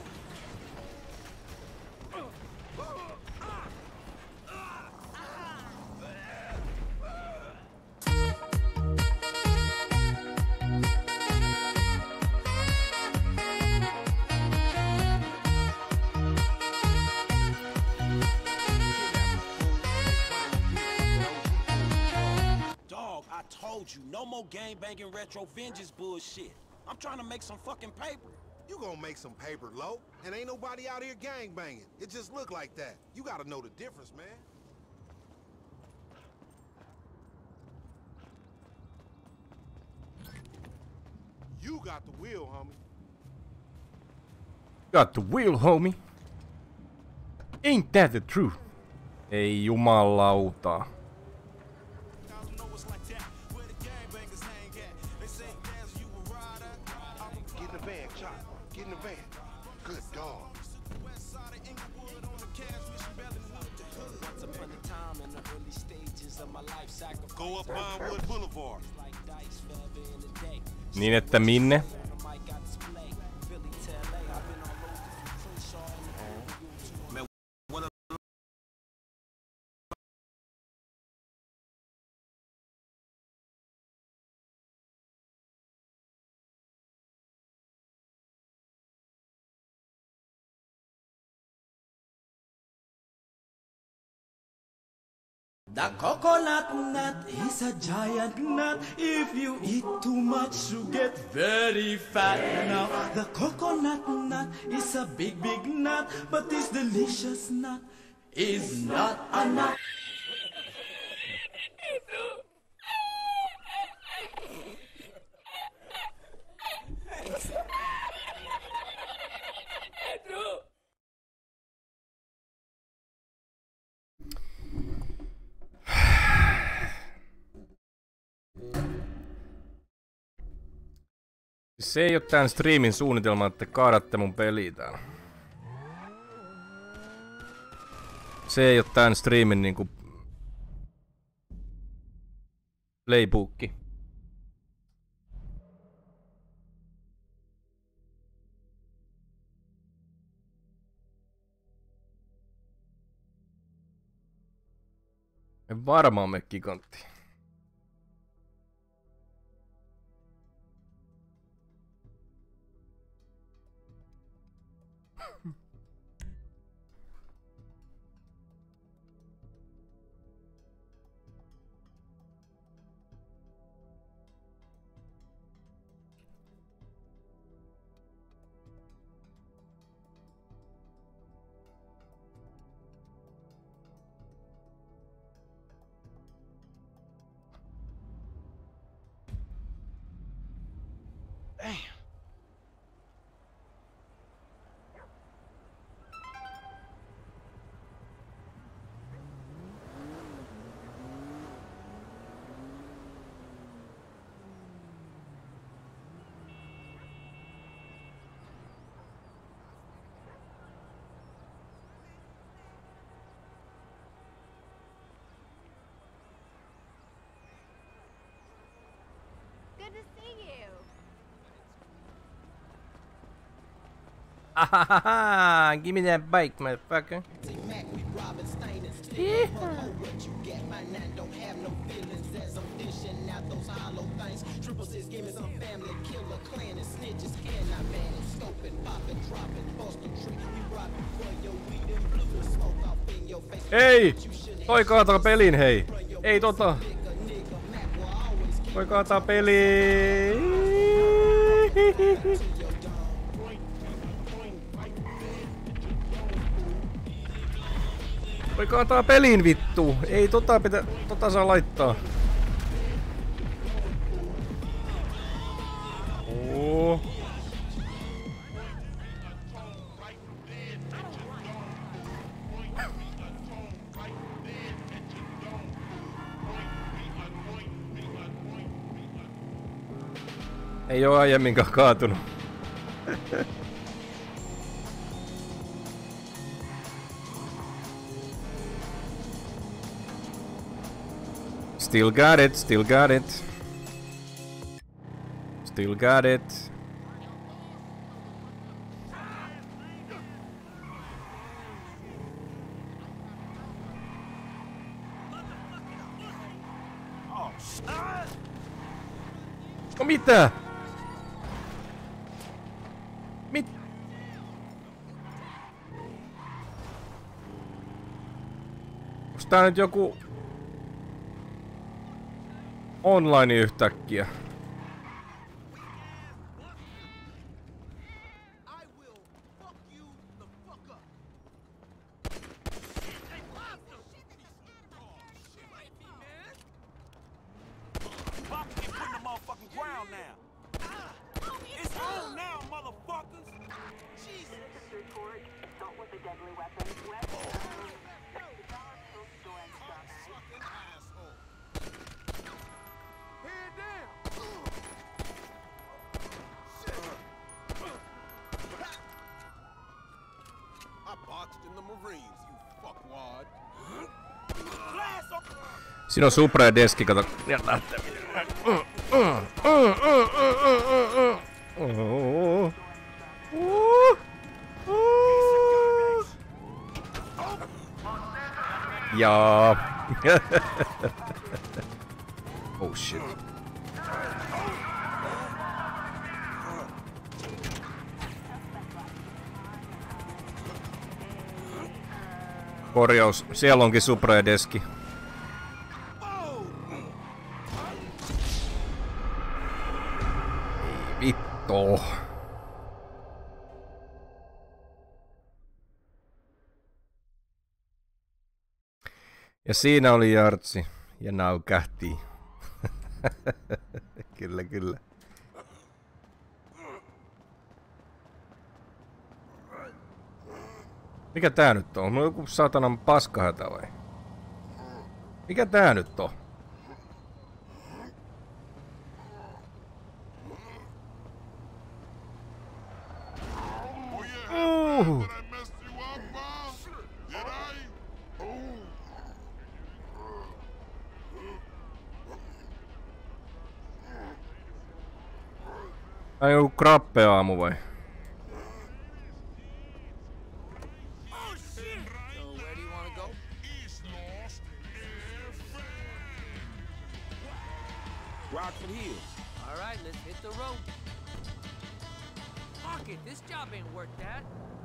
Dog, I told you, no more gang-banging retro vengeance bullshit. I'm trying to make some fucking paper. You gonna make some paper, low, and ain't nobody out here gang banging. It just look like that. You gotta know the difference, man. You got the wheel, homie. Got the wheel, homie. Ain't that the truth? Ei jumalauta. Get in the van, Chop. Get in the van. Good dog. Go up Vinewood Boulevard. Niin että minne? The coconut nut is a giant nut. If you eat too much, you get very fat. Now, the coconut nut is a big, big nut, but this delicious nut is not a nut. Se ei oo tän streamin suunnitelma, että kaadatte mun peliä täällä. Se ei oo tän streamin niinku playbookki. En varmaan mene giganttiin. Damn. Good to see you. Ah, give me that bike, motherfucker. Yeah. Ei! Toi kaataa pelin, hei! Ei tota! Toi kaataa pelin! Toi kaataa pelin, vittu! Ei tota pitä... tota saa laittaa. Oo. Ei oo aiemminkaan kaatunut. Still got it, still got it. Still got it. No mitä? Mit? Onks tää nyt joku online yhtäkkiä? Siinä on Supra ja Deski, kato. Ja lähtee. Jaa. Oh shit. Korjaus. Siellä onkin Supra ja Deski. Vittu. Ja siinä oli Jartsi. Ja naukähti. Kyllä, kyllä. Mikä tää nyt on? On joku saatanan paskahätä vai? Mikä tää nyt on? Uh. Ai joku krappeaamu vai? Rockford Hills. All right, let's hit the road. Fuck it, this job ain't worth that.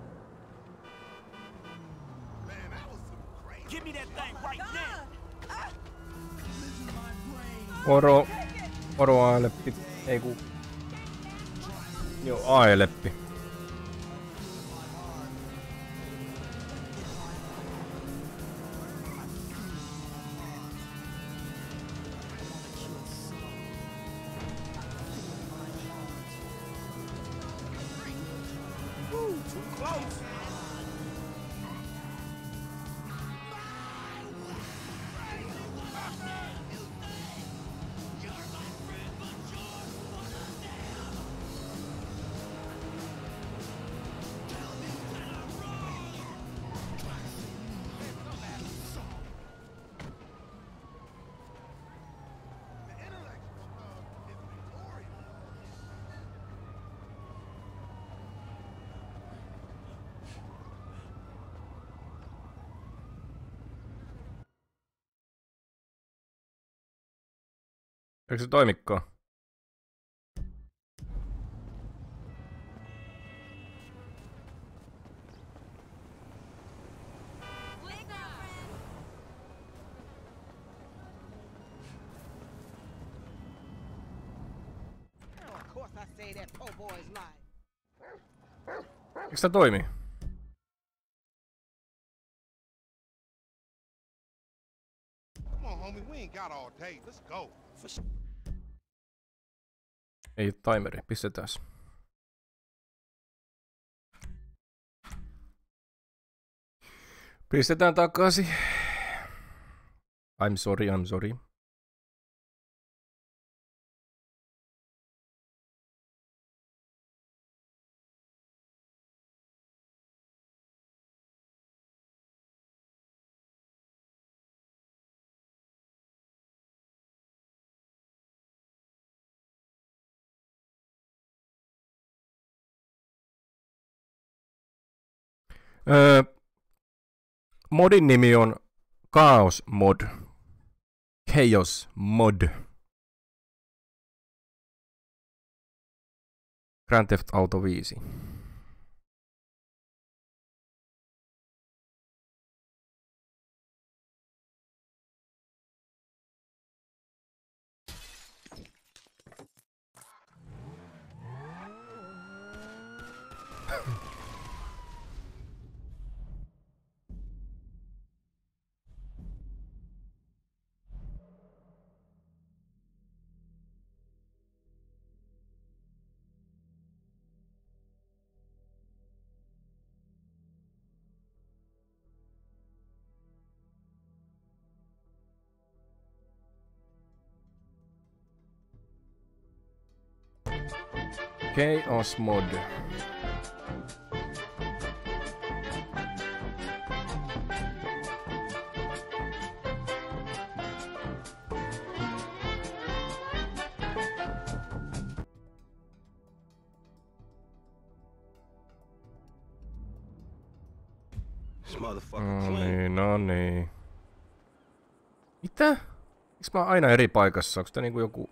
Man, that was some crazy. Give me that thing right now. Oro. Oro Aileppi. Ei ku. Joo, Aileppi. close. Eikö se toimikaan? Of course I say that poor boy's life. Eikö tää toimi? Come on, homie, we ain't got all day. Let's go. Ei timeri, pistetääs. Pistetään takaisin. I'm sorry, I'm sorry. Öö, modin nimi on Chaos Mod. Chaos Mod. Grand Theft Auto viisi. Chaos Mod. No niin, no niin. Mitä? Miks mä oon aina eri paikassa? Onks tää niinku joku...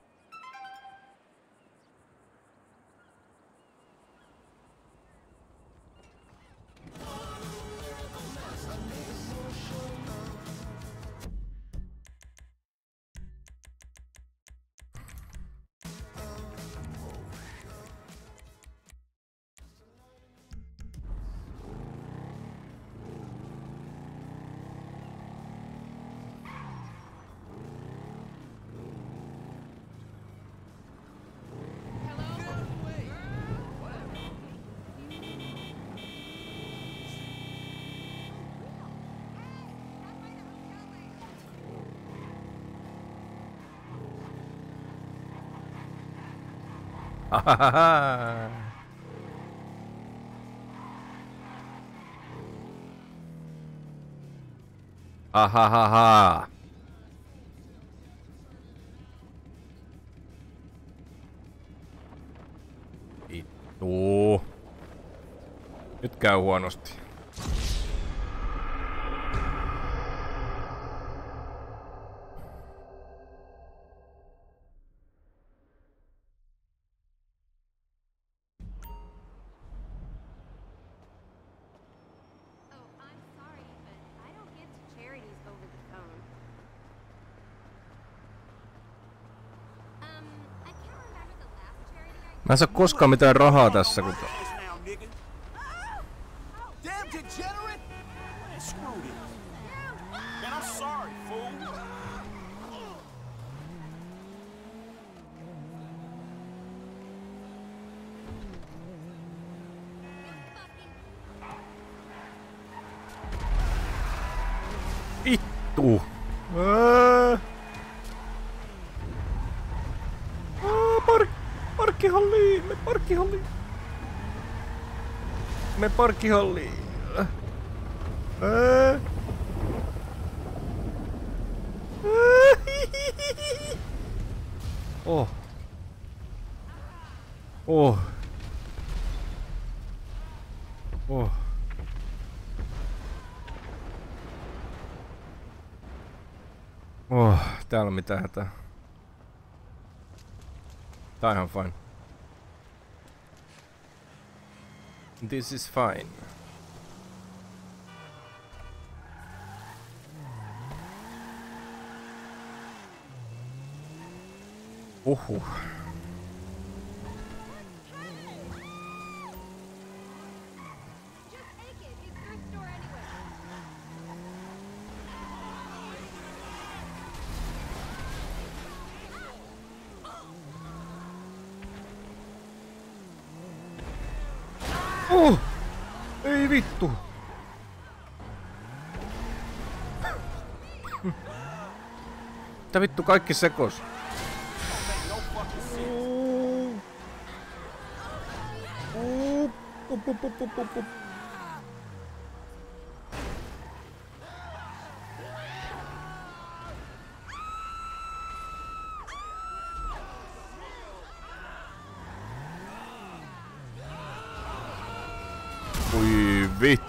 Ahahaha. Ahahaha. Vittu. Nyt käy huonosti. Mä en saa koskaan mitään rahaa tässä, kun... vittu! Ää. Aa, park, parkkihalliin! Me parkkihalliin! Me parkkihalliin! Ää. Oh. Oh. Oh. Oh, täällä on mitään hätää. Tää on ihan fine. This is fine. Uhuh. Oh! Ei vittu! Mitä vittu kaikki sekos? Up, up, up, up, up, up. Oi vittu.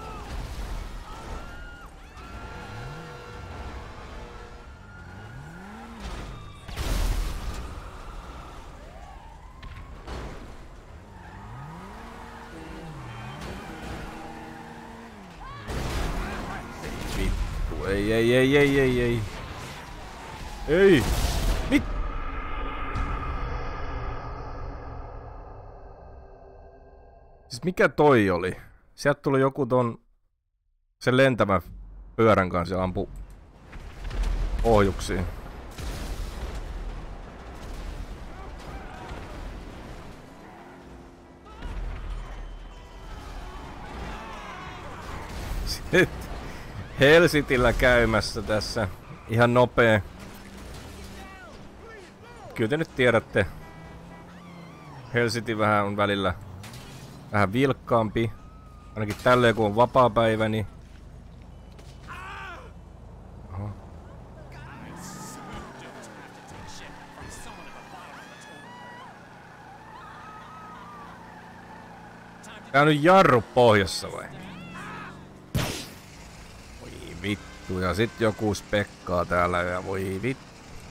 Ei, ei, ei, ei, ei, ei. Ei. Mit? Siis mikä toi oli? Sieltä tuli joku ton sen lentävän pyörän kanssa ja ampui ohjuksiin. Sitten Helsinillä käymässä tässä ihan nopea. Kyllä te nyt tiedätte. Helsinki vähän on välillä vähän vilkkaampi. Ainakin tälleen kun on vapaapäivä, niin... Oho. Tää on nyt jarru pohjassa vai? Voi vittu, ja sit joku spekkaa täällä ja voi vittu.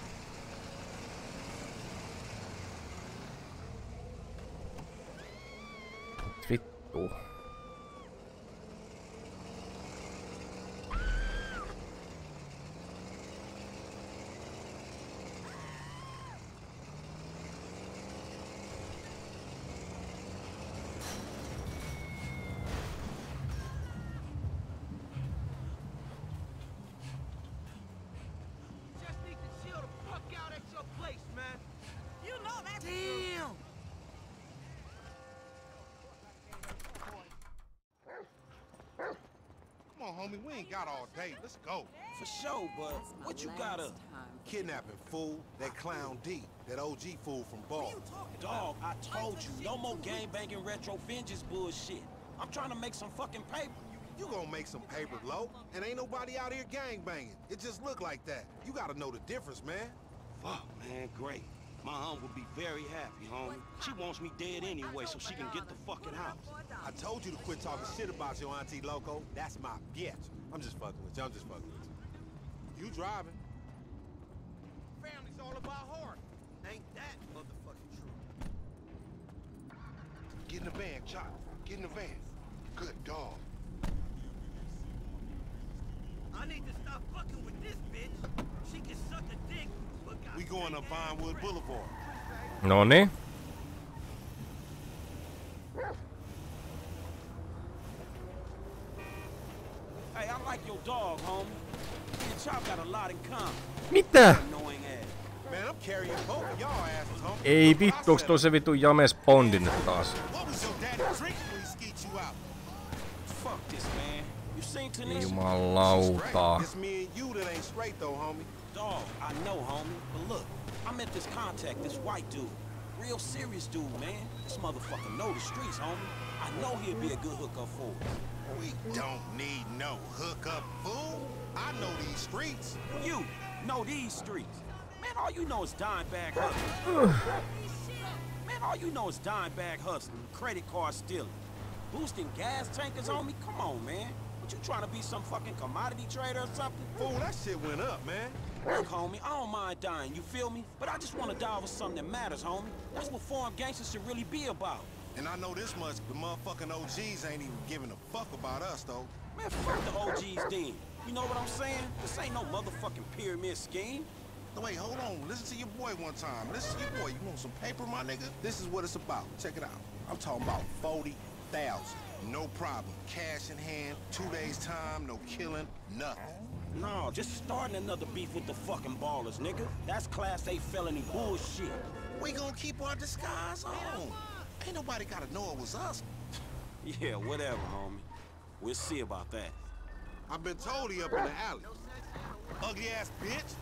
Vittu. Homie, we ain't got all day. Let's go. For sure, but what you got up? Kidnapping, fool. That clown D. That O G fool from Ball. Dog, I told you, no more gang-banging retro vengeance bullshit. I'm trying to make some fucking paper. You gonna make some paper, Lo. And ain't nobody out here gang-banging. It just look like that. You gotta know the difference, man. Fuck, man, great. My aunt would be very happy, homie. She wants me dead anyway, so she can get the fucking house. I told you to quit talking shit about your auntie, Loco. That's my bitch. I'm just fucking with you. I'm just fucking with you. You driving. Family's all about heart. Ain't that motherfucking true? Get in the van, Chop. Get in the van. Good dog. I need to stop fucking with this bitch. She can suck a dick. We going up Vinewood Boulevard. No niin. Hey, I like your dog, homie. Me and Chop got a lot in common. Mitä? Man, I'm carrying both of y'all asses, homie. Ei vittu, onks toi se vitu James Bondin nyt taas? What was your daddy drinking when he skeet you out? Fuck this, man. You seen to this? Jumalauta. It's me and you that ain't straight though, homie. Dog, I know, homie. But look, I met this contact, this white dude. Real serious dude, man. This motherfucker know the streets, homie. I know he'll be a good hookup for us. We don't need no hookup, fool. I know these streets. You know these streets. Man, all you know is dime bag hustling. Man, all you know is dime bag hustling, credit card stealing, boosting gas tankers on me. Come on, man. What you trying to be, some fucking commodity trader or something? Fool, that shit went up, man. Look, homie, I don't mind dying, you feel me? But I just want to die with something that matters, homie. That's what foreign gangsters should really be about. And I know this much, the motherfucking O Gs ain't even giving a fuck about us, though. Man, fuck the O Gs then. You know what I'm saying? This ain't no motherfucking pyramid scheme. No, wait, hold on. Listen to your boy one time. Listen to your boy. You want some paper, my nigga? This is what it's about. Check it out. I'm talking about forty thousand. No problem. Cash in hand, two days time, no killing, nothing. No, just starting another beef with the fucking ballers, nigga. That's class A felony bullshit. We gonna keep our disguise on. Ain't nobody gotta know it was us. Yeah, whatever, homie. We'll see about that. I've been told he up in the alley. Ugly ass bitch.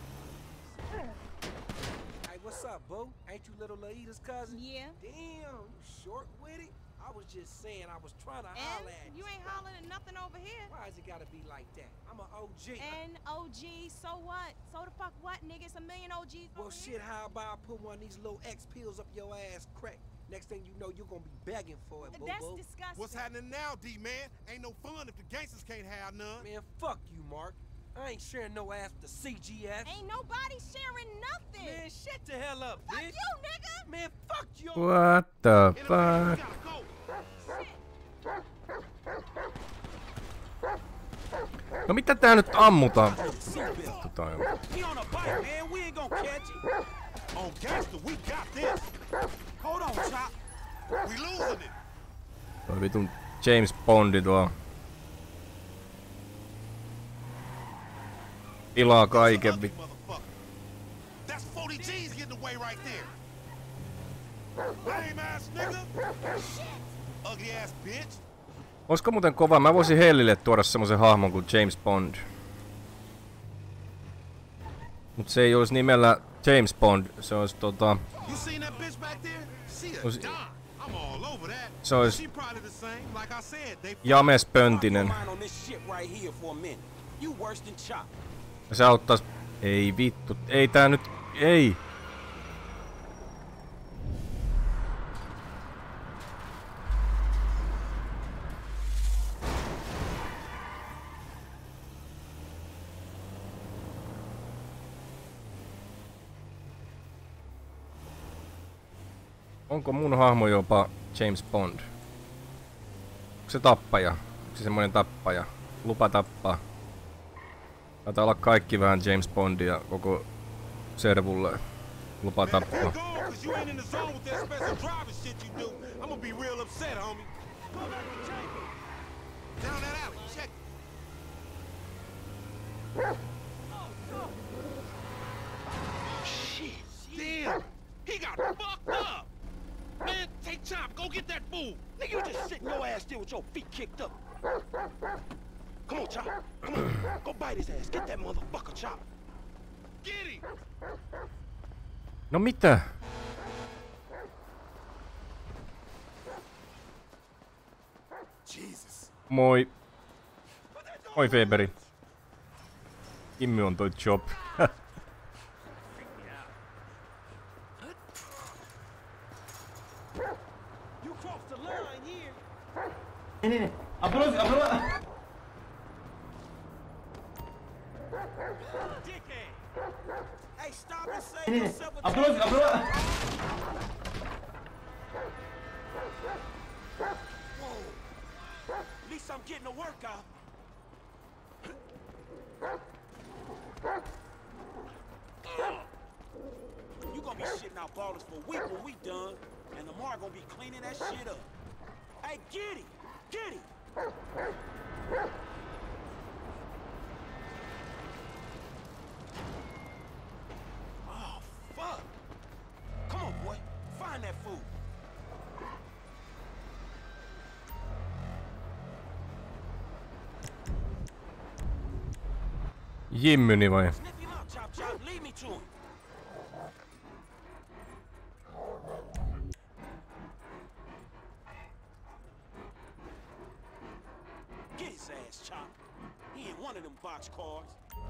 Hey, what's up, boo? Ain't you little Laida's cousin? Yeah. Damn, you short with it? I was just saying, I was trying to And holler at you. you ain't hollering at nothing over here. Why is it gotta be like that? I'm an O G. And O G, so what? So the fuck what, nigga? It's a million O Gs Well, over shit, here. how about I put one of these little X pills up your ass crack? Next thing you know, you're gonna be begging for it, boo-boo. That's disgusting. What's happening now, D-man? Ain't no fun if the gangsters can't have none. Man, fuck you, Mark. I ain't sharing no ass with the C G F. Ain't nobody sharing nothing. Man, shut the hell up, fuck bitch. you, nigga. Man, fuck you. What the fuck? No mitä tää nyt ammutaan? Tota joo. He on a bike, man. We ain't gonna catch it. On gangster, we got this. Hold on, Chop. We losing it. Toi vitun James Bondi tuo. Pilaa kaiken vittu. That's forty G's getting away right there. Lame ass nigga. Ugly ass bitch. Olisiko muuten kova? Mä voisin Hellille tuoda semmosen hahmon kuin James Bond. Mut se ei olisi nimellä James Bond, se olisi tota... You seen that bitch back there? See a Ois... dime. I'm all over that. Se olisi... She probably the same. Like I said, they... James Pöntinen. Ja se auttais... Ei vittu, ei tää nyt... Ei! Onko mun hahmo jopa James Bond? Onko se tappaja? Onko se semmonen tappaja? Lupa tappaa. Taitaa olla kaikki vähän James Bondia koko servulle. Lupa tappaa. Shit, damn. He got fucked up. Man, take time. Go get that fool. Nigga, you just sitting your ass there with your feet kicked up. Come on, Chop. Come on. Go bite his ass. Get that motherfucker, Chop. Get him. No mitä? Jesus. Moi. Moi Feberi. Kimmy on toi job. You crossed the line here. Ini nih. Approach, approach. Hey, stop and save Ini nih. yourself a Approach, approach. Whoa. At least I'm getting a workout. You gonna be shitting out ballers for a week when we done, and Lamar gonna be cleaning that shit up. Hey, get him! Get him! Oh, fuck! Come on, boy. Find that fool. Jimmyni vai? Sniff him out, chop chop. Lead me to him. Get his ass, chop. He ain't one of them boxcars.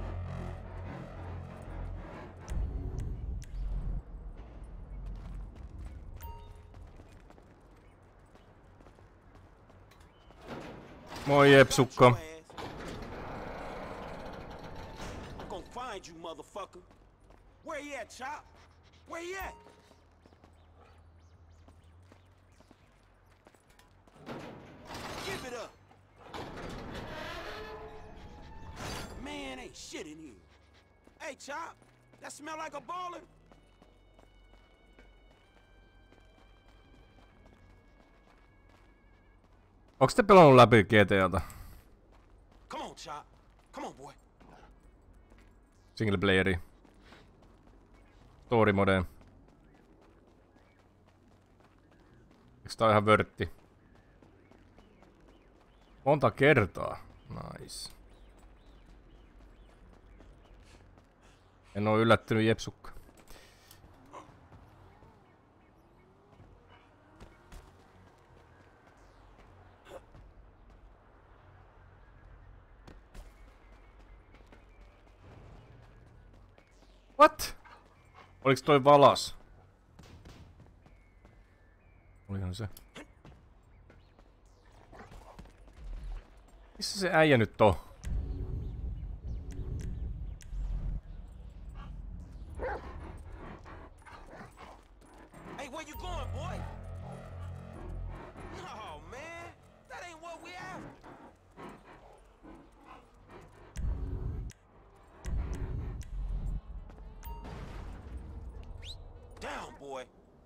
Moi Jepsukka. I'm gonna find you, motherfucker. Where you at, Chop? Where you at? Give it up. Man, ain't shit in here. Hey, Chop, that smell like a baller? Onks te pelannut läpi G T A:ta? Come on, Chop. Come on, boy. Single playeri. Story modeen. Eiks tää ihan vörtti? Monta kertaa. Nice. En oo yllättynyt Jepsukka. What? Oliks toi valas? Olihan se. Missä se äijä nyt on? Hey, where you going, boy? Oh, man. That ain't what we after. Down, boy.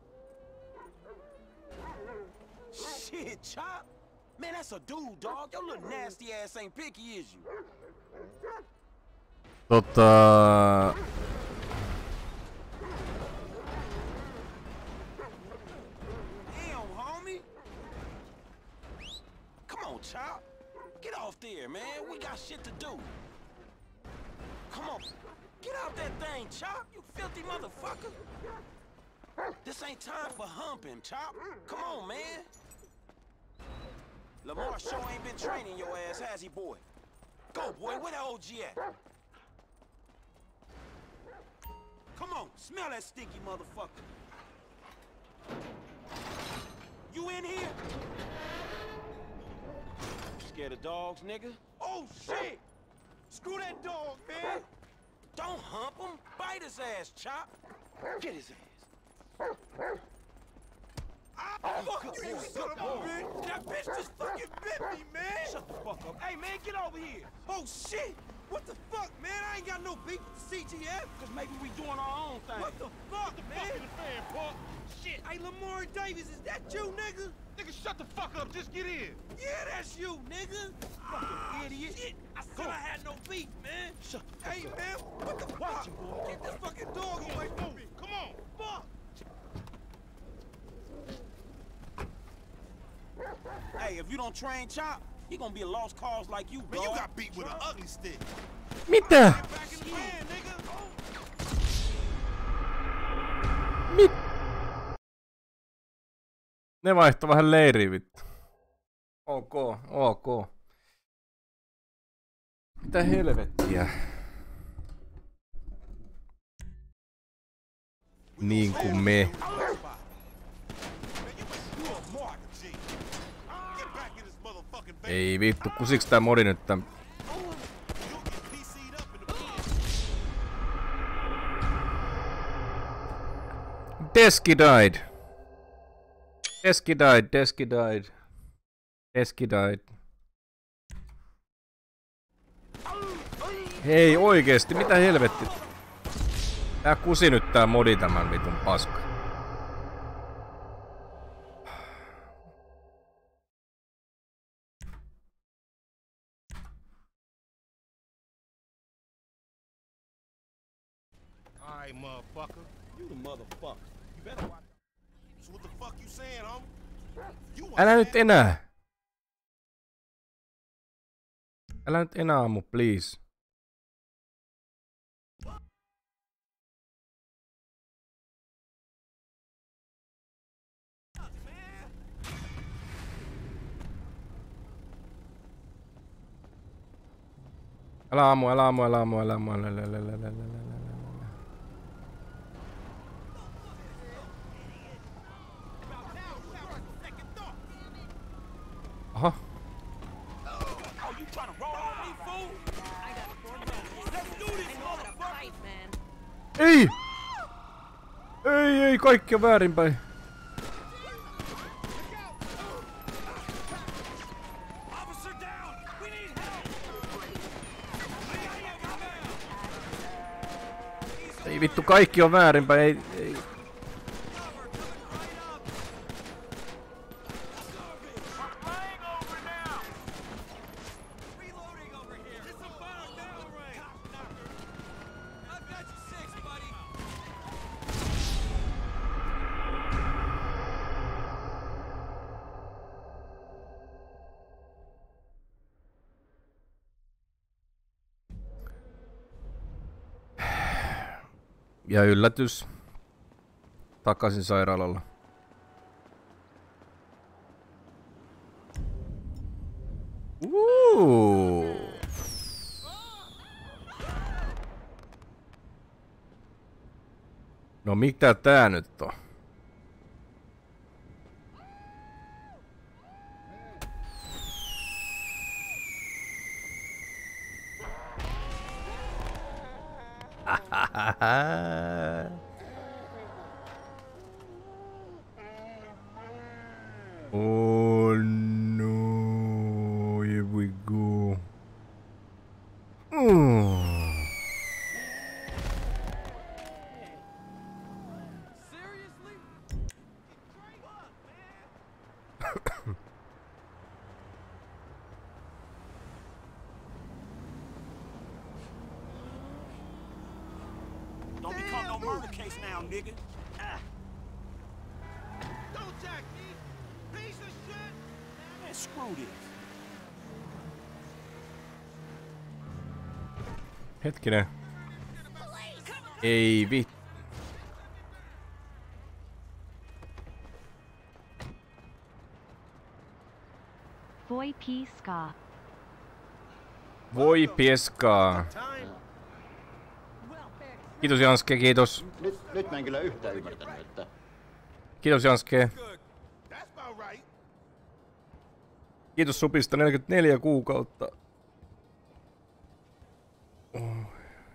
Shit, Chop. Man, that's a dude, dog. Your little nasty ass ain't picky, is you? Tota... Damn, homie. Come on, Chop. Get off there, man. We got shit to do. Come on. Get out that thing, Chop. You filthy motherfucker. This ain't time for humping, Chop. Come on, man. Lamar sure ain't been training your ass, has he, boy? Go, boy. Where the O G at? Come on. Smell that stinky motherfucker. You in here? Scared of dogs, nigga? Oh, shit! Screw that dog, man! Don't hump him. Bite his ass, Chop. Get his ass. Ah, fuck you, you son of a bitch! That bitch just fucking bit me, man! Shut the fuck up. Hey, man, get over here. Oh, shit! What the fuck, man? I ain't got no beef with C T F. Cause maybe we doing our own thing. What the fuck, man? What the fuck is the fan, shit! Hey, Lamar Davis, is that you, nigga? Nigga, shut the fuck up. Just get in. Yeah, that's you, nigga. Fucking idiot. Shit. I said I had no beef, man. Shut the Hey, up. man, what the fuck? Get this fucking dog away from me. Come on. Fuck. Hey, if you don't train Chop, he gonna be a lost cause like you, bro. Man, you got beat with an ugly stick. Mitä? Mit? Ne vaihtoi vähän leiriä, vittu. Ok, ok. Mitä helvettiä? Niin kuin me. Ei vittu, kusiks tää modi nyt tän? Deski died. Deski died, Deski died. Deski died. Hei oikeesti, mitä helvetti? Tää kusi nyt tää modi tämän vitun paska. All right, motherfucker. You the motherfucker. You better watch. So what the fuck you saying, homie? You Älä nyt enää. Älä nyt enää ammu, please. Älä ammu, älä ammu, älä ammu, älä ammu, älä ammu, älä ammu. Aha. Ei! Ei, ei, kaikki on väärinpäin. Ei vittu, kaikki on väärinpäin, ei, ei. Ja yllätys. Takaisin sairaalalla. Uuu. No mitä tää nyt on? Oh no, here we go. Mm. Don't become no murder case now, nigga. Ah. Don't jack me! Piece of shit! Man, screw this. Hetkinen. Ei vittu. Voi piskaa. Voi pieskaa. Kiitos Janske, kiitos. Nyt, nyt mä en kyllä yhtään ymmärtänyt, että... Kiitos Janske. Kiitos supista neljäkymmentäneljä kuukautta. Oh.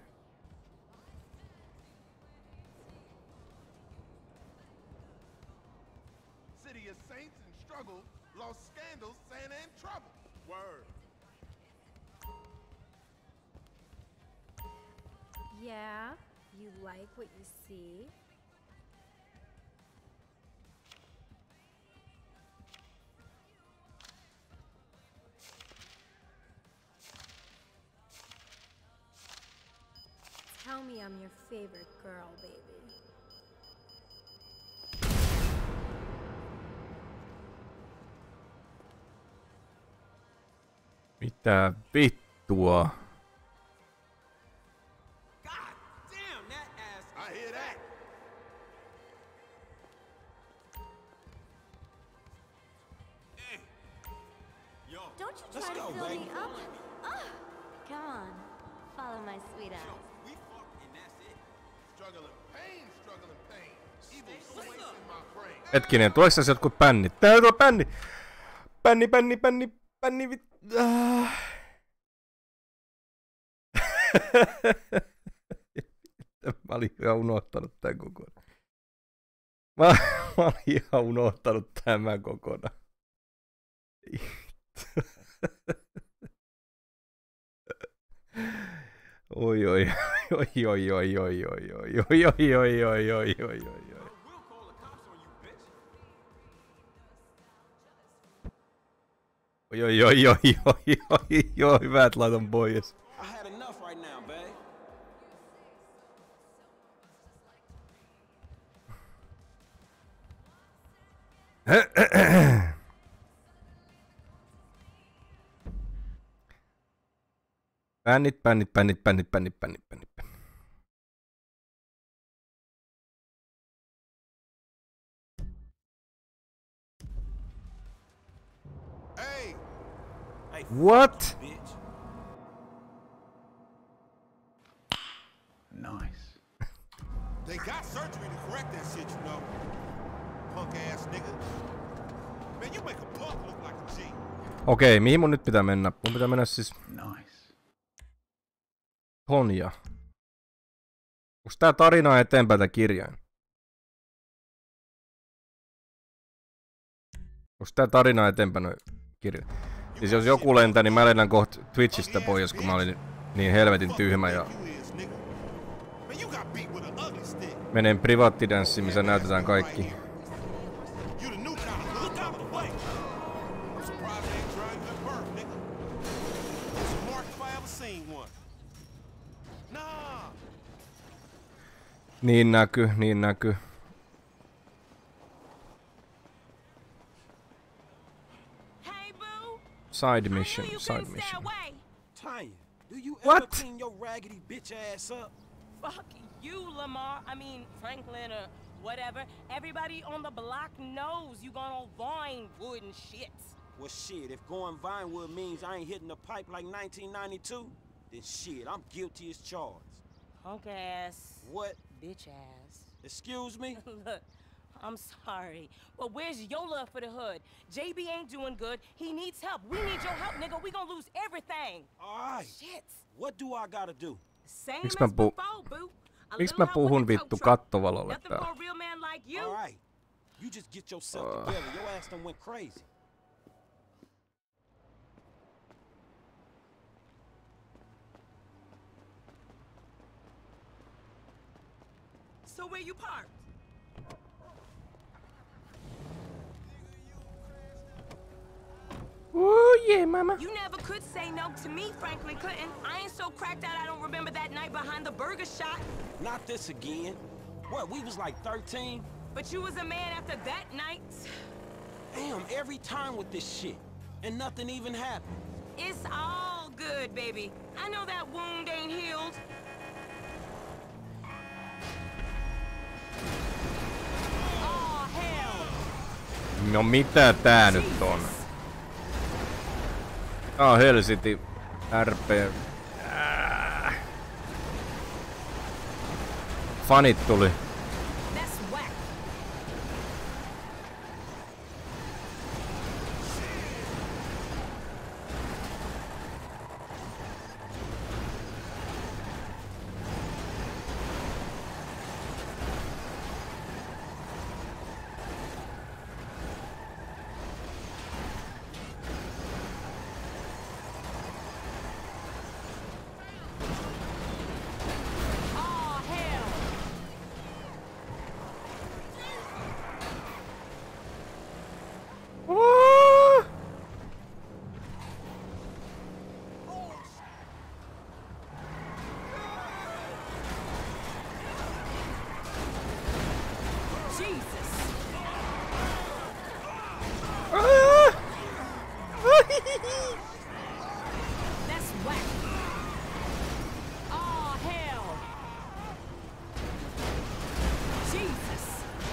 City of saints and struggle, lost scandals, Santa in trouble. Word. Yeah, you like what you see? Tell me I'm your favorite girl, baby. Mitä vittua? I hear that. Don't you Let's try to go, fill baby. me up. Ugh. Come on, follow my sweet eyes. Struggling pain, struggling pain. Evil slaves in my brain. Hetkinen, tuleeko tässä jotkut pännit? Tää on pänni! Pänni, pänni, pänni, pänni, vit... Ah. Mä olin ihan unohtanut tän kokonaan. Mä, mä olin ihan unohtanut tämän kokonaan. Oi oi oi oi oi oi oi oi oi oi oi oi oi oi oi. Oi oi oi oi oi oi oi, hyvät laitan pois. I had enough right now, babe. Pännit, pännit, pännit, pännit, pännit, pännit, pännit. Hey! What? They got surgery to correct that shit, you know. Punk ass nigga. Man, you make a punk look like a G. Okei, okay, mihin mun nyt pitää mennä? Mun pitää mennä siis... Nice. Honja. Onks tää tarinaa eteenpäin tää kirjain? Onks tää tarinaa eteenpäin noin kirjain? Siis jos joku lentää, niin mä lennän kohta Twitchistä pois, kun mä olin niin helvetin tyhmä ja... Menen privaattidanssiin, missä näytetään kaikki. Niin näkyy, niin näkyy. Side mission, side mission. Tanya, do you What? ever clean your raggedy bitch ass up? Fuck you, Lamar. I mean, Franklin or whatever. Everybody on the block knows you gone on Vinewood and shit. Well, shit, if going Vinewood means I ain't hitting the pipe like nineteen ninety-two, then shit, I'm guilty as charged. Punk ass. What? Bitch ass. Excuse me? Look, I'm sorry, but where's your love for the hood? J B ain't doing good. He needs help. We need your help, nigga. We gonna lose everything. All right. Shit. What do I gotta do? Same Miks as mä, pu... before, boo. A Miks little mä help puhun with the vittu tow truck. kattovalolle Nothing for täällä? a real man like you. All right. You just get yourself Uh. together. Your ass done went crazy. So where you parked? Ooh, yeah, mama. You never could say no to me, Franklin Clinton. I ain't so cracked out I don't remember that night behind the burger shop. Not this again. What, we was like thirteen? But you was a man after that night. Damn, every time with this shit. And nothing even happened. It's all good, baby. I know that wound ain't healed. Oh, hell. No mitä tää nyt on? Tää on Helsinki R P. Äh. Fanit tuli. That's whack. Oh, hell. Ooh. Jesus. Ah. That's whack. Oh, hell. Jesus.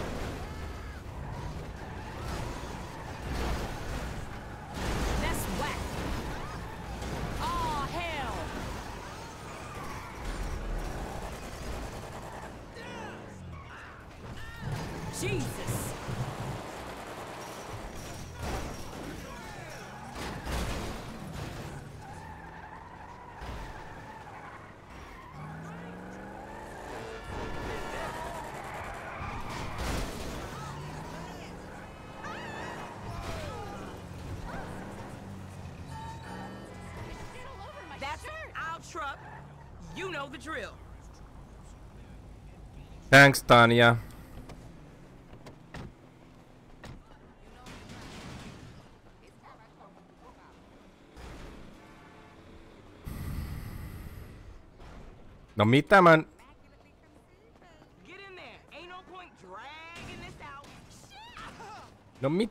That's whack. Oh, hell. Jesus. That's our truck. You know the drill. Thanks, Tanya. No mitä mä... Get in there. Ain't no point dragging this out. No mit...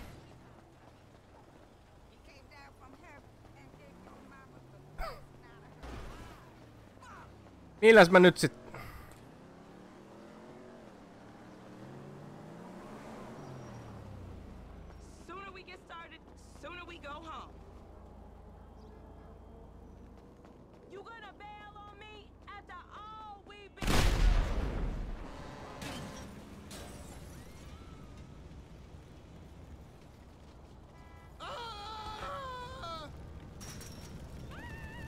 Milläs mä nyt sit... Sooner we get started, sooner we go home. You gonna bail on me after all we've been...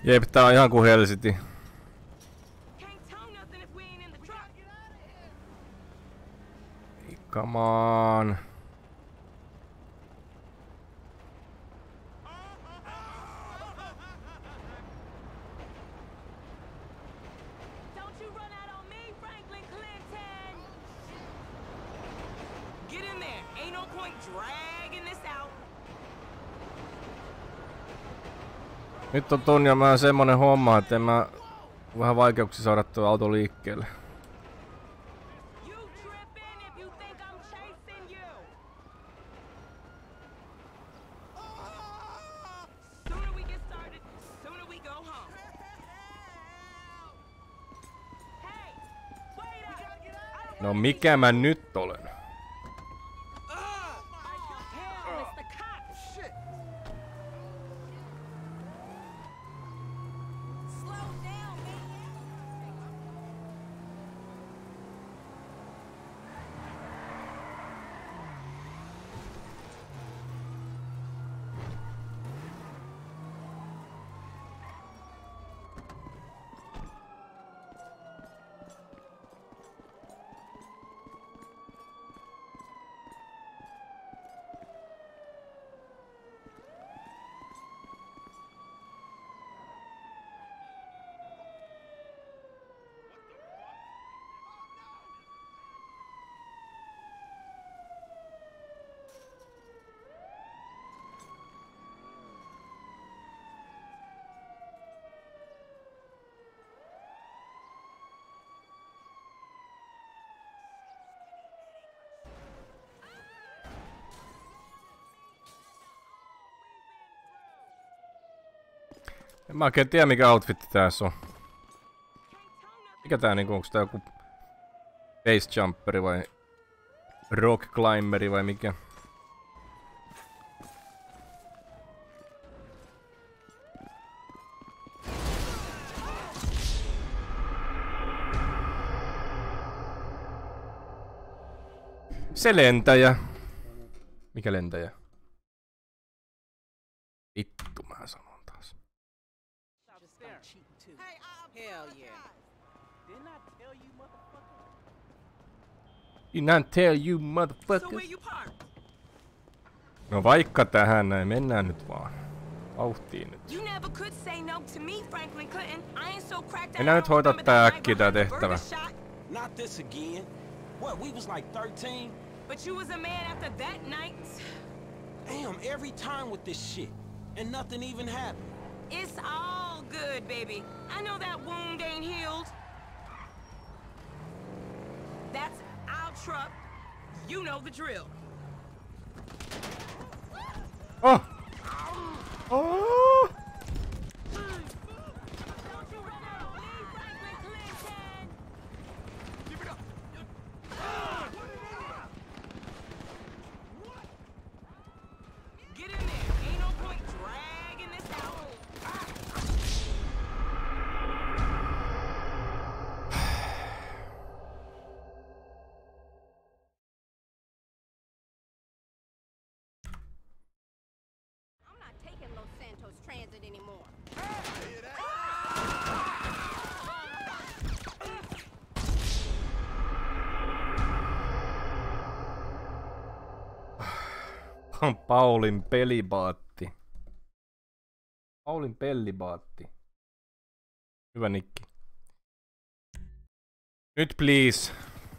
Jep, tää on ihan kuin Helsinki. Come on. Don't you run out on me, Franklin Clinton! Get in there. Ain't no point dragging this out. Nyt on Tonja vähän semmonen homma, että en mä vähän vaikeuksia saada tuo auto liikkeelle. No mikä mä nyt olen? En mä oikein tiedä mikä outfitti tässä on. Mikä tää niinku, onks tää joku base jumperi vai rock climberi vai mikä? Se lentäjä. Mikä lentäjä? Vittu mä sanon taas. Hell yeah. Didn't I tell you, motherfucker? Didn't I tell you, motherfucker? So where you parked? No vaikka tähän näin, mennään nyt vaan. Vauhtiin nyt. You never could say no to me, Franklin Clinton. I ain't so cracked. Mennään nyt hoitaa tää äkkiä tää tehtävä. Not this again. What, we was like thirteen? But you was a man after that night. Damn, every time with this shit. And nothing even happened. It's all good, baby. I know that wound ain't healed. That's our truck. You know the drill. Oh! Oh! Get in there. Ain't no point dragging this out. I'm not taking Los Santos Transit anymore. Paulin pelibaatti. Paulin pellibaatti. Hyvä nikki. Nyt please.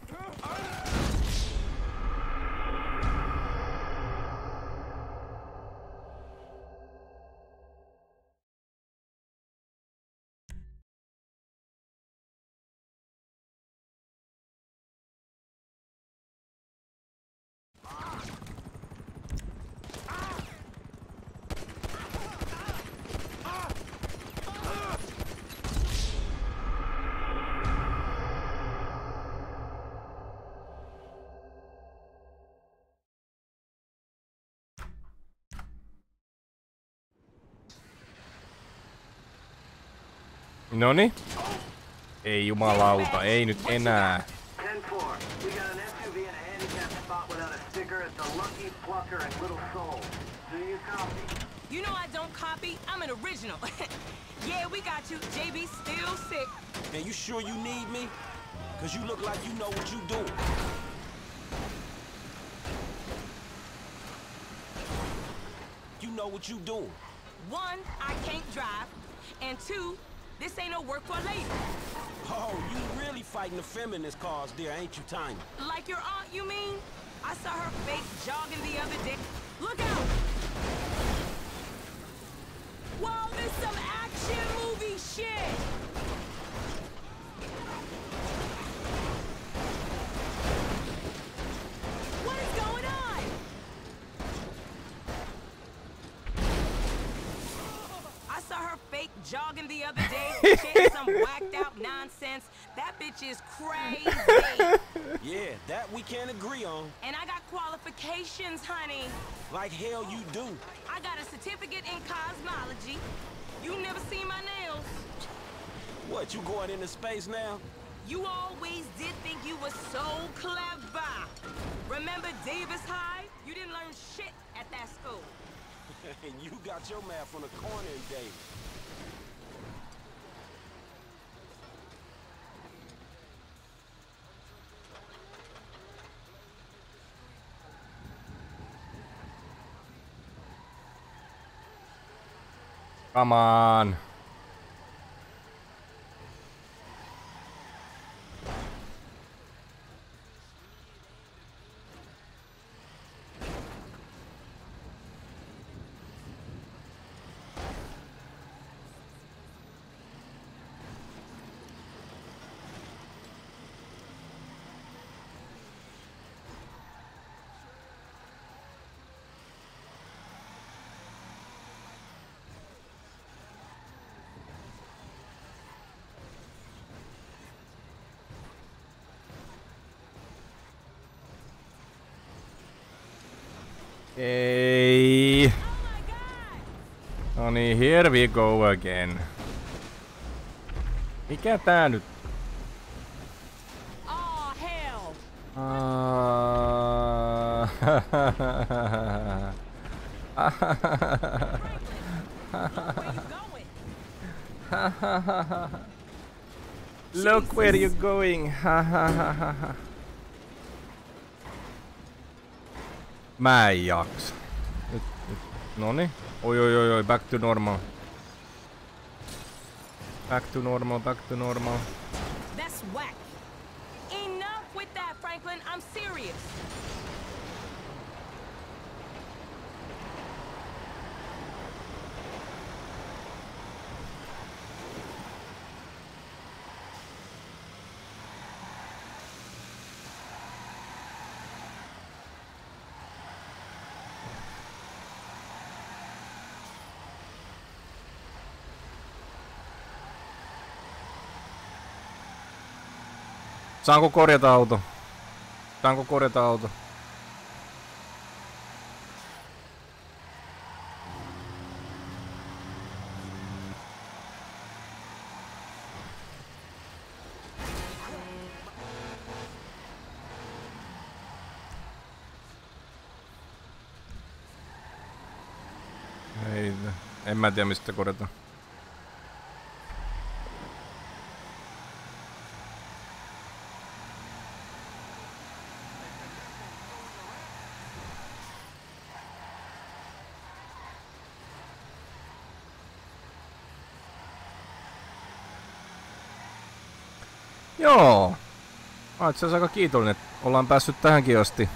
Noni. Ei jumalauta, ei nyt enää. ten four. We got an S U V in a handicap spot without a sticker at the Lucky Plucker and Little Soul. Do you copy? You know I don't copy. I'm an original. Yeah, we got you. J B still sick. And you sure you need me? Cause you look like you know what you doing. You know what you doing. One, I can't drive. And two, this ain't no work for a lady. Oh, you really fighting the feminist cause there, ain't you, Tiny? Like your aunt, you mean? I saw her fake jogging the other day. Look out! Whoa, this some action movie shit! What is going on? I saw her fake jogging the other day. She had some whacked out nonsense. That bitch is crazy. Yeah, that we can't agree on. And I got qualifications, honey. Like hell you do. I got a certificate in cosmology. You never seen my nails. What, you going into space now? You always did think you were so clever. Remember Davis High? You didn't learn shit at that school. And you got your math on the corner in Davis. Come on. Ei. No niin, here we go again. Mikä tää nyt? Oh, hell. Look where you're going. Mä en jaksa. Nyt, nyt. Noni. Oi oi oi oi, back to normal. Back to normal, back to normal. That's whack. Enough with that, Franklin. I'm serious. Saanko korjata auto? Saanko korjata auto? Ei, en mä tiedä mistä korjata. Joo. Mä oon itse asiassa aika kiitollinen, että ollaan päässyt tähänkin asti.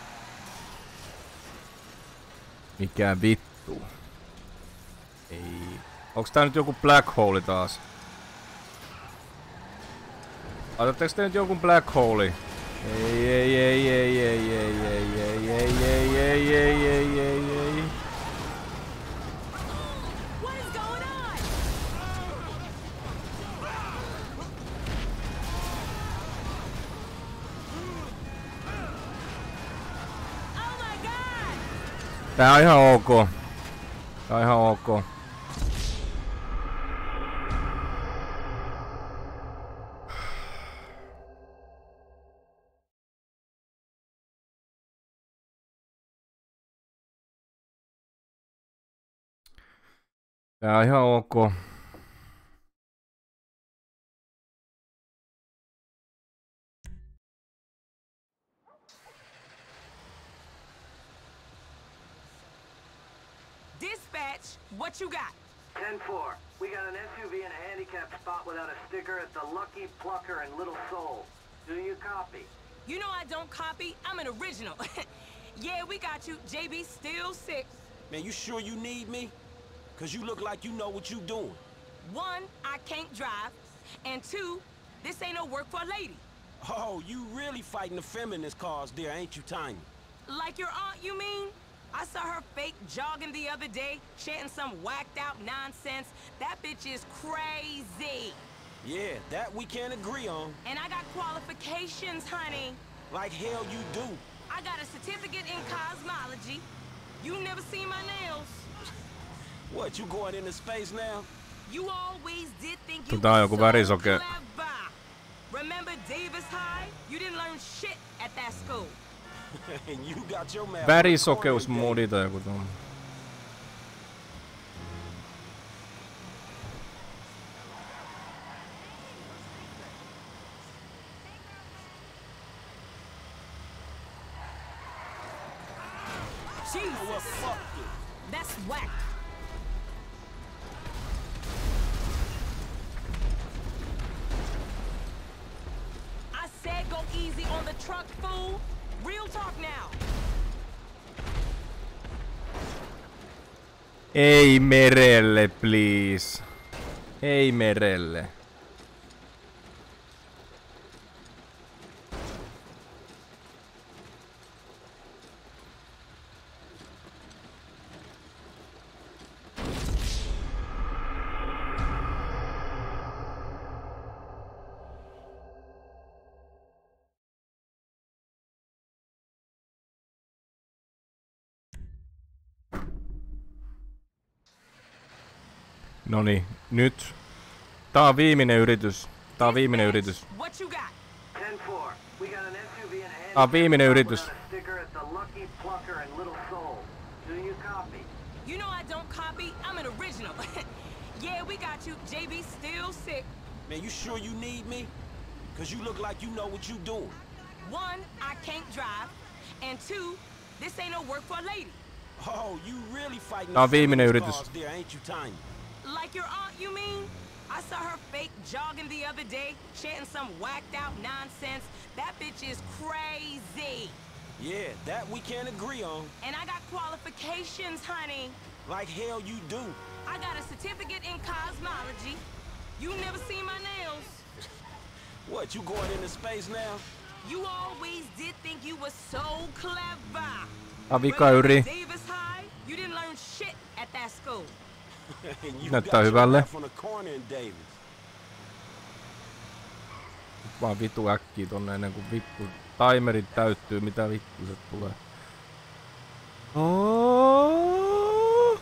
Mikä vittu? Ei. Onks tää nyt joku black hole taas? Laitatteko te nyt joku black hole? Ei, ei, ei, ei, ei, ei, ei, ei, ei, ei, ei, ei, ei, ei, ei. Tää on ihan ok. Tää on ihan ok. Tää on ihan ok. Dispatch, what you got? ten four. We got an S U V in a handicapped spot without a sticker at the Lucky Plucker in Little Seoul. Do you copy? You know I don't copy. I'm an original. Yeah, we got you. J B still sick. Man, you sure you need me? Cause you look like you know what you doing. One, I can't drive. And two, this ain't no work for a lady. Oh, you really fighting the feminist cause there, ain't you, Tiny? Like your aunt, you mean? I saw her fake jogging the other day, chanting some whacked out nonsense. That bitch is crazy. Yeah, that we can't agree on. And I got qualifications, honey. Like hell you do. I got a certificate in cosmology. You never seen my nails. What, you going into space now? You always did think you Tää on were joku so värisoke. clever. Remember Davis High? You didn't learn shit at that school. And you got your math. Värisokeusmodi tai joku tommo. Jesus. Well, fuck you. That's whack. I said go easy on the truck, fool. Real talk now. Ei merelle, please. Ei merelle. Noniin, nyt. Tää on viimeinen yritys. Tää on viimeinen yritys. What you got? ten four. We got an S U V in a Tää on viimeinen yritys. without a sticker at the Lucky Plucker in Little Seoul. Do you copy? You know I don't copy. I'm an original. Yeah, we got you. J B still sick. Man, you sure you need me? Cause you look like you know what you doing. One, I can't drive. And two, this ain't no work for a lady. Oh, you really fighting Tää on the viimeinen feminist yritys. cause there, ain't you, Tiny? Like your aunt, you mean? I saw her fake jogging the other day, chanting some whacked out nonsense. That bitch is crazy. Yeah, that we can't agree on. And I got qualifications, honey. Like hell you do. I got a certificate in cosmology. You never seen my nails. What, you going into space now? You always did think you were so clever. Avikayri. Davis High? You didn't learn shit at that school. And you Näyttää got your hyvälle. math on the corner in Davis. Vaan vitu äkkiä tonne ennen kuin vittu timerit täyttyy, mitä vittu se tulee. Oh.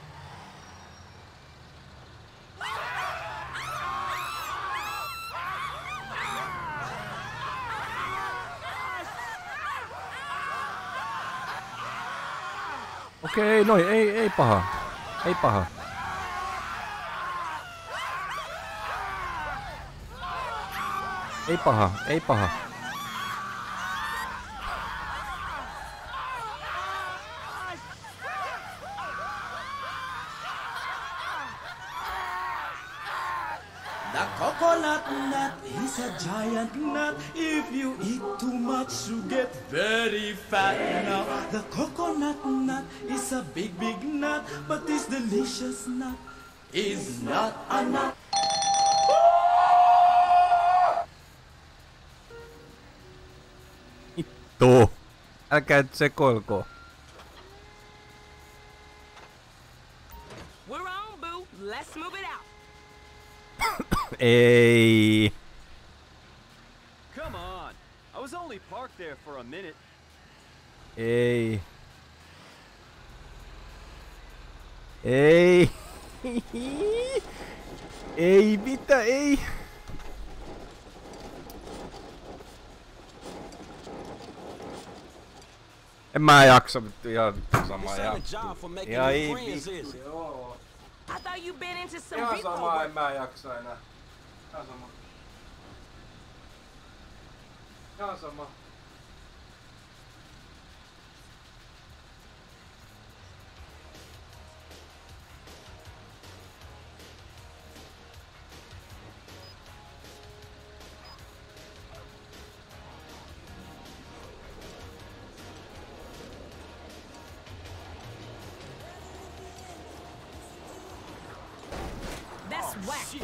Okei, noin, ei, ei paha. Ei paha. Ei paha, ei paha. The coconut nut is a giant nut. If you eat too much, you get very fat. Now, the coconut nut is a big, big nut, but this delicious nut is not a nut. Vittu. Älkää sekoilko. We're on, boo. Let's move it out. Ei. Come on. I was only parked there for a minute. Ei. Ei. Ei mitä, ei. En mä jaksa vittu ihan vittu samaa ja. Ihan ei vittu. I thought you'd been into some Ihan repo sama, en work. mä jaksa enää. Ihan sama. Ihan sama. That's whack.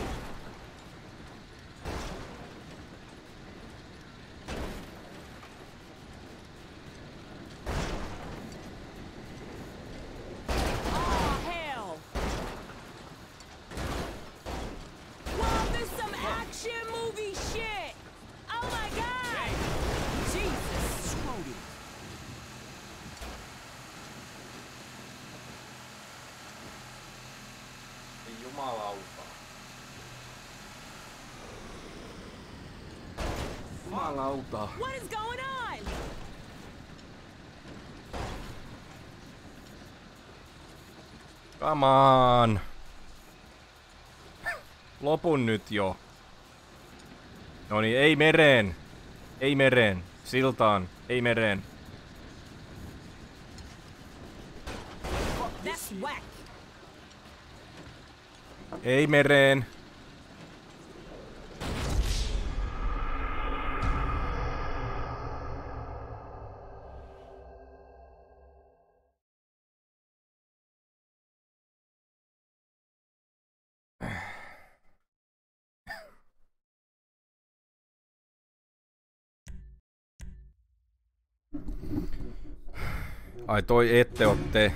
Oh, hell. Whoa, this is some action movie shit. Oh my god. Jesus. Screwed it. Jumalauta. Jumalauta. What is going on? Come on. Lopun nyt jo. Noniin, ei mereen. Ei mereen. Siltaan. Ei mereen. That's whack. Ei mereen. Ai toi ette oo te.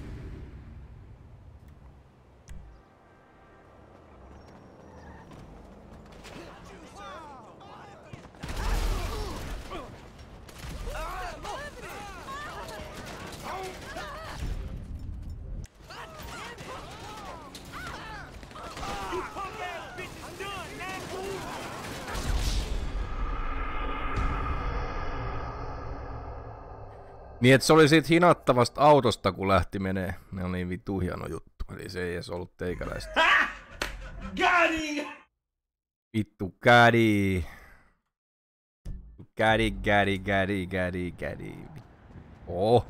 Niin, että se oli siitä hinattavasta autosta, kun lähti menee. Ne on niin vittu hieno juttu. Eli se ei edes ollut teikäläistä. Got Vittu kädi. Kädi, kädi, kädi, kädi, kädi. Oh.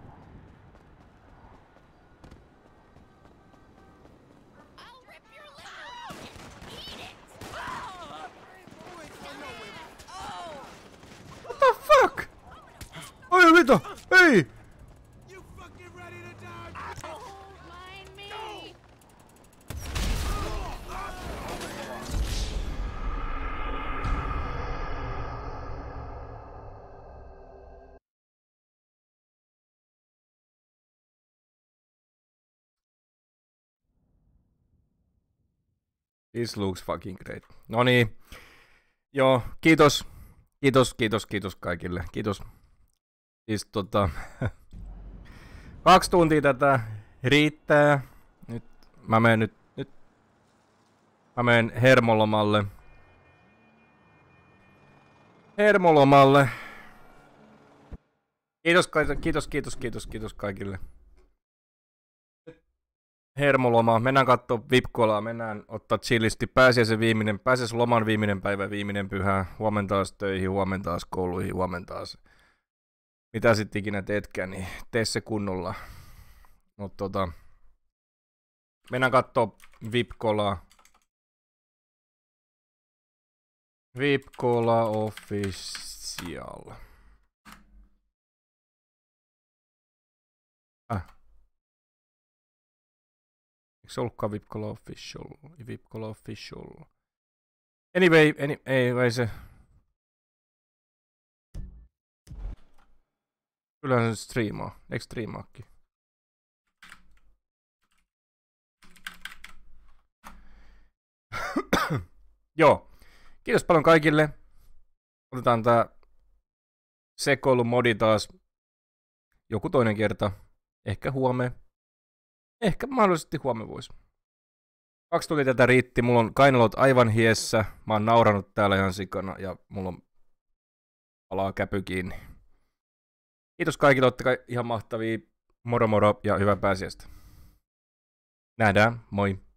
What the fuck? Oi vittu! Ei! This looks fucking great. No niin. Joo, kiitos. Kiitos, kiitos, kiitos kaikille. Kiitos. Siis tota... kaksi tuntia tätä riittää. Nyt mä menen nyt... nyt. Mä menen hermolomalle. Hermolomalle. Kiitos, kiitos, kiitos, kiitos, kiitos kaikille. Hermoloma. Mennään kattoo Vipkolaa. Mennään ottaa chillisti. Pääsiäisen viimeinen, pääsiäisen loman viimeinen päivä, viimeinen pyhä. Huomenna taas töihin, huomenna taas kouluihin, huomenna taas. Mitä sitten ikinä teetkään, niin tee se kunnolla. Mut tota... Mennään kattoo Vipkolaa. Vipkola Official. Äh. Eikö se ollutkaan Vipkola Official? Vipkola Official. Anyway, any, ei, ei se. Kyllähän se striimaa. Eikö striimaakin? Joo. Kiitos paljon kaikille. Otetaan tää sekoilumodi taas joku toinen kerta. Ehkä huomenna. Ehkä mahdollisesti huomenna voisi. Kaksi tuntia tätä riitti. Mulla on kainalot aivan hiessä. Mä oon nauranut täällä ihan sikana ja mulla on palaa käpy kiinni. Kiitos kaikille, olette ihan mahtavia. Moro moro ja hyvää pääsiäistä. Nähdään, moi.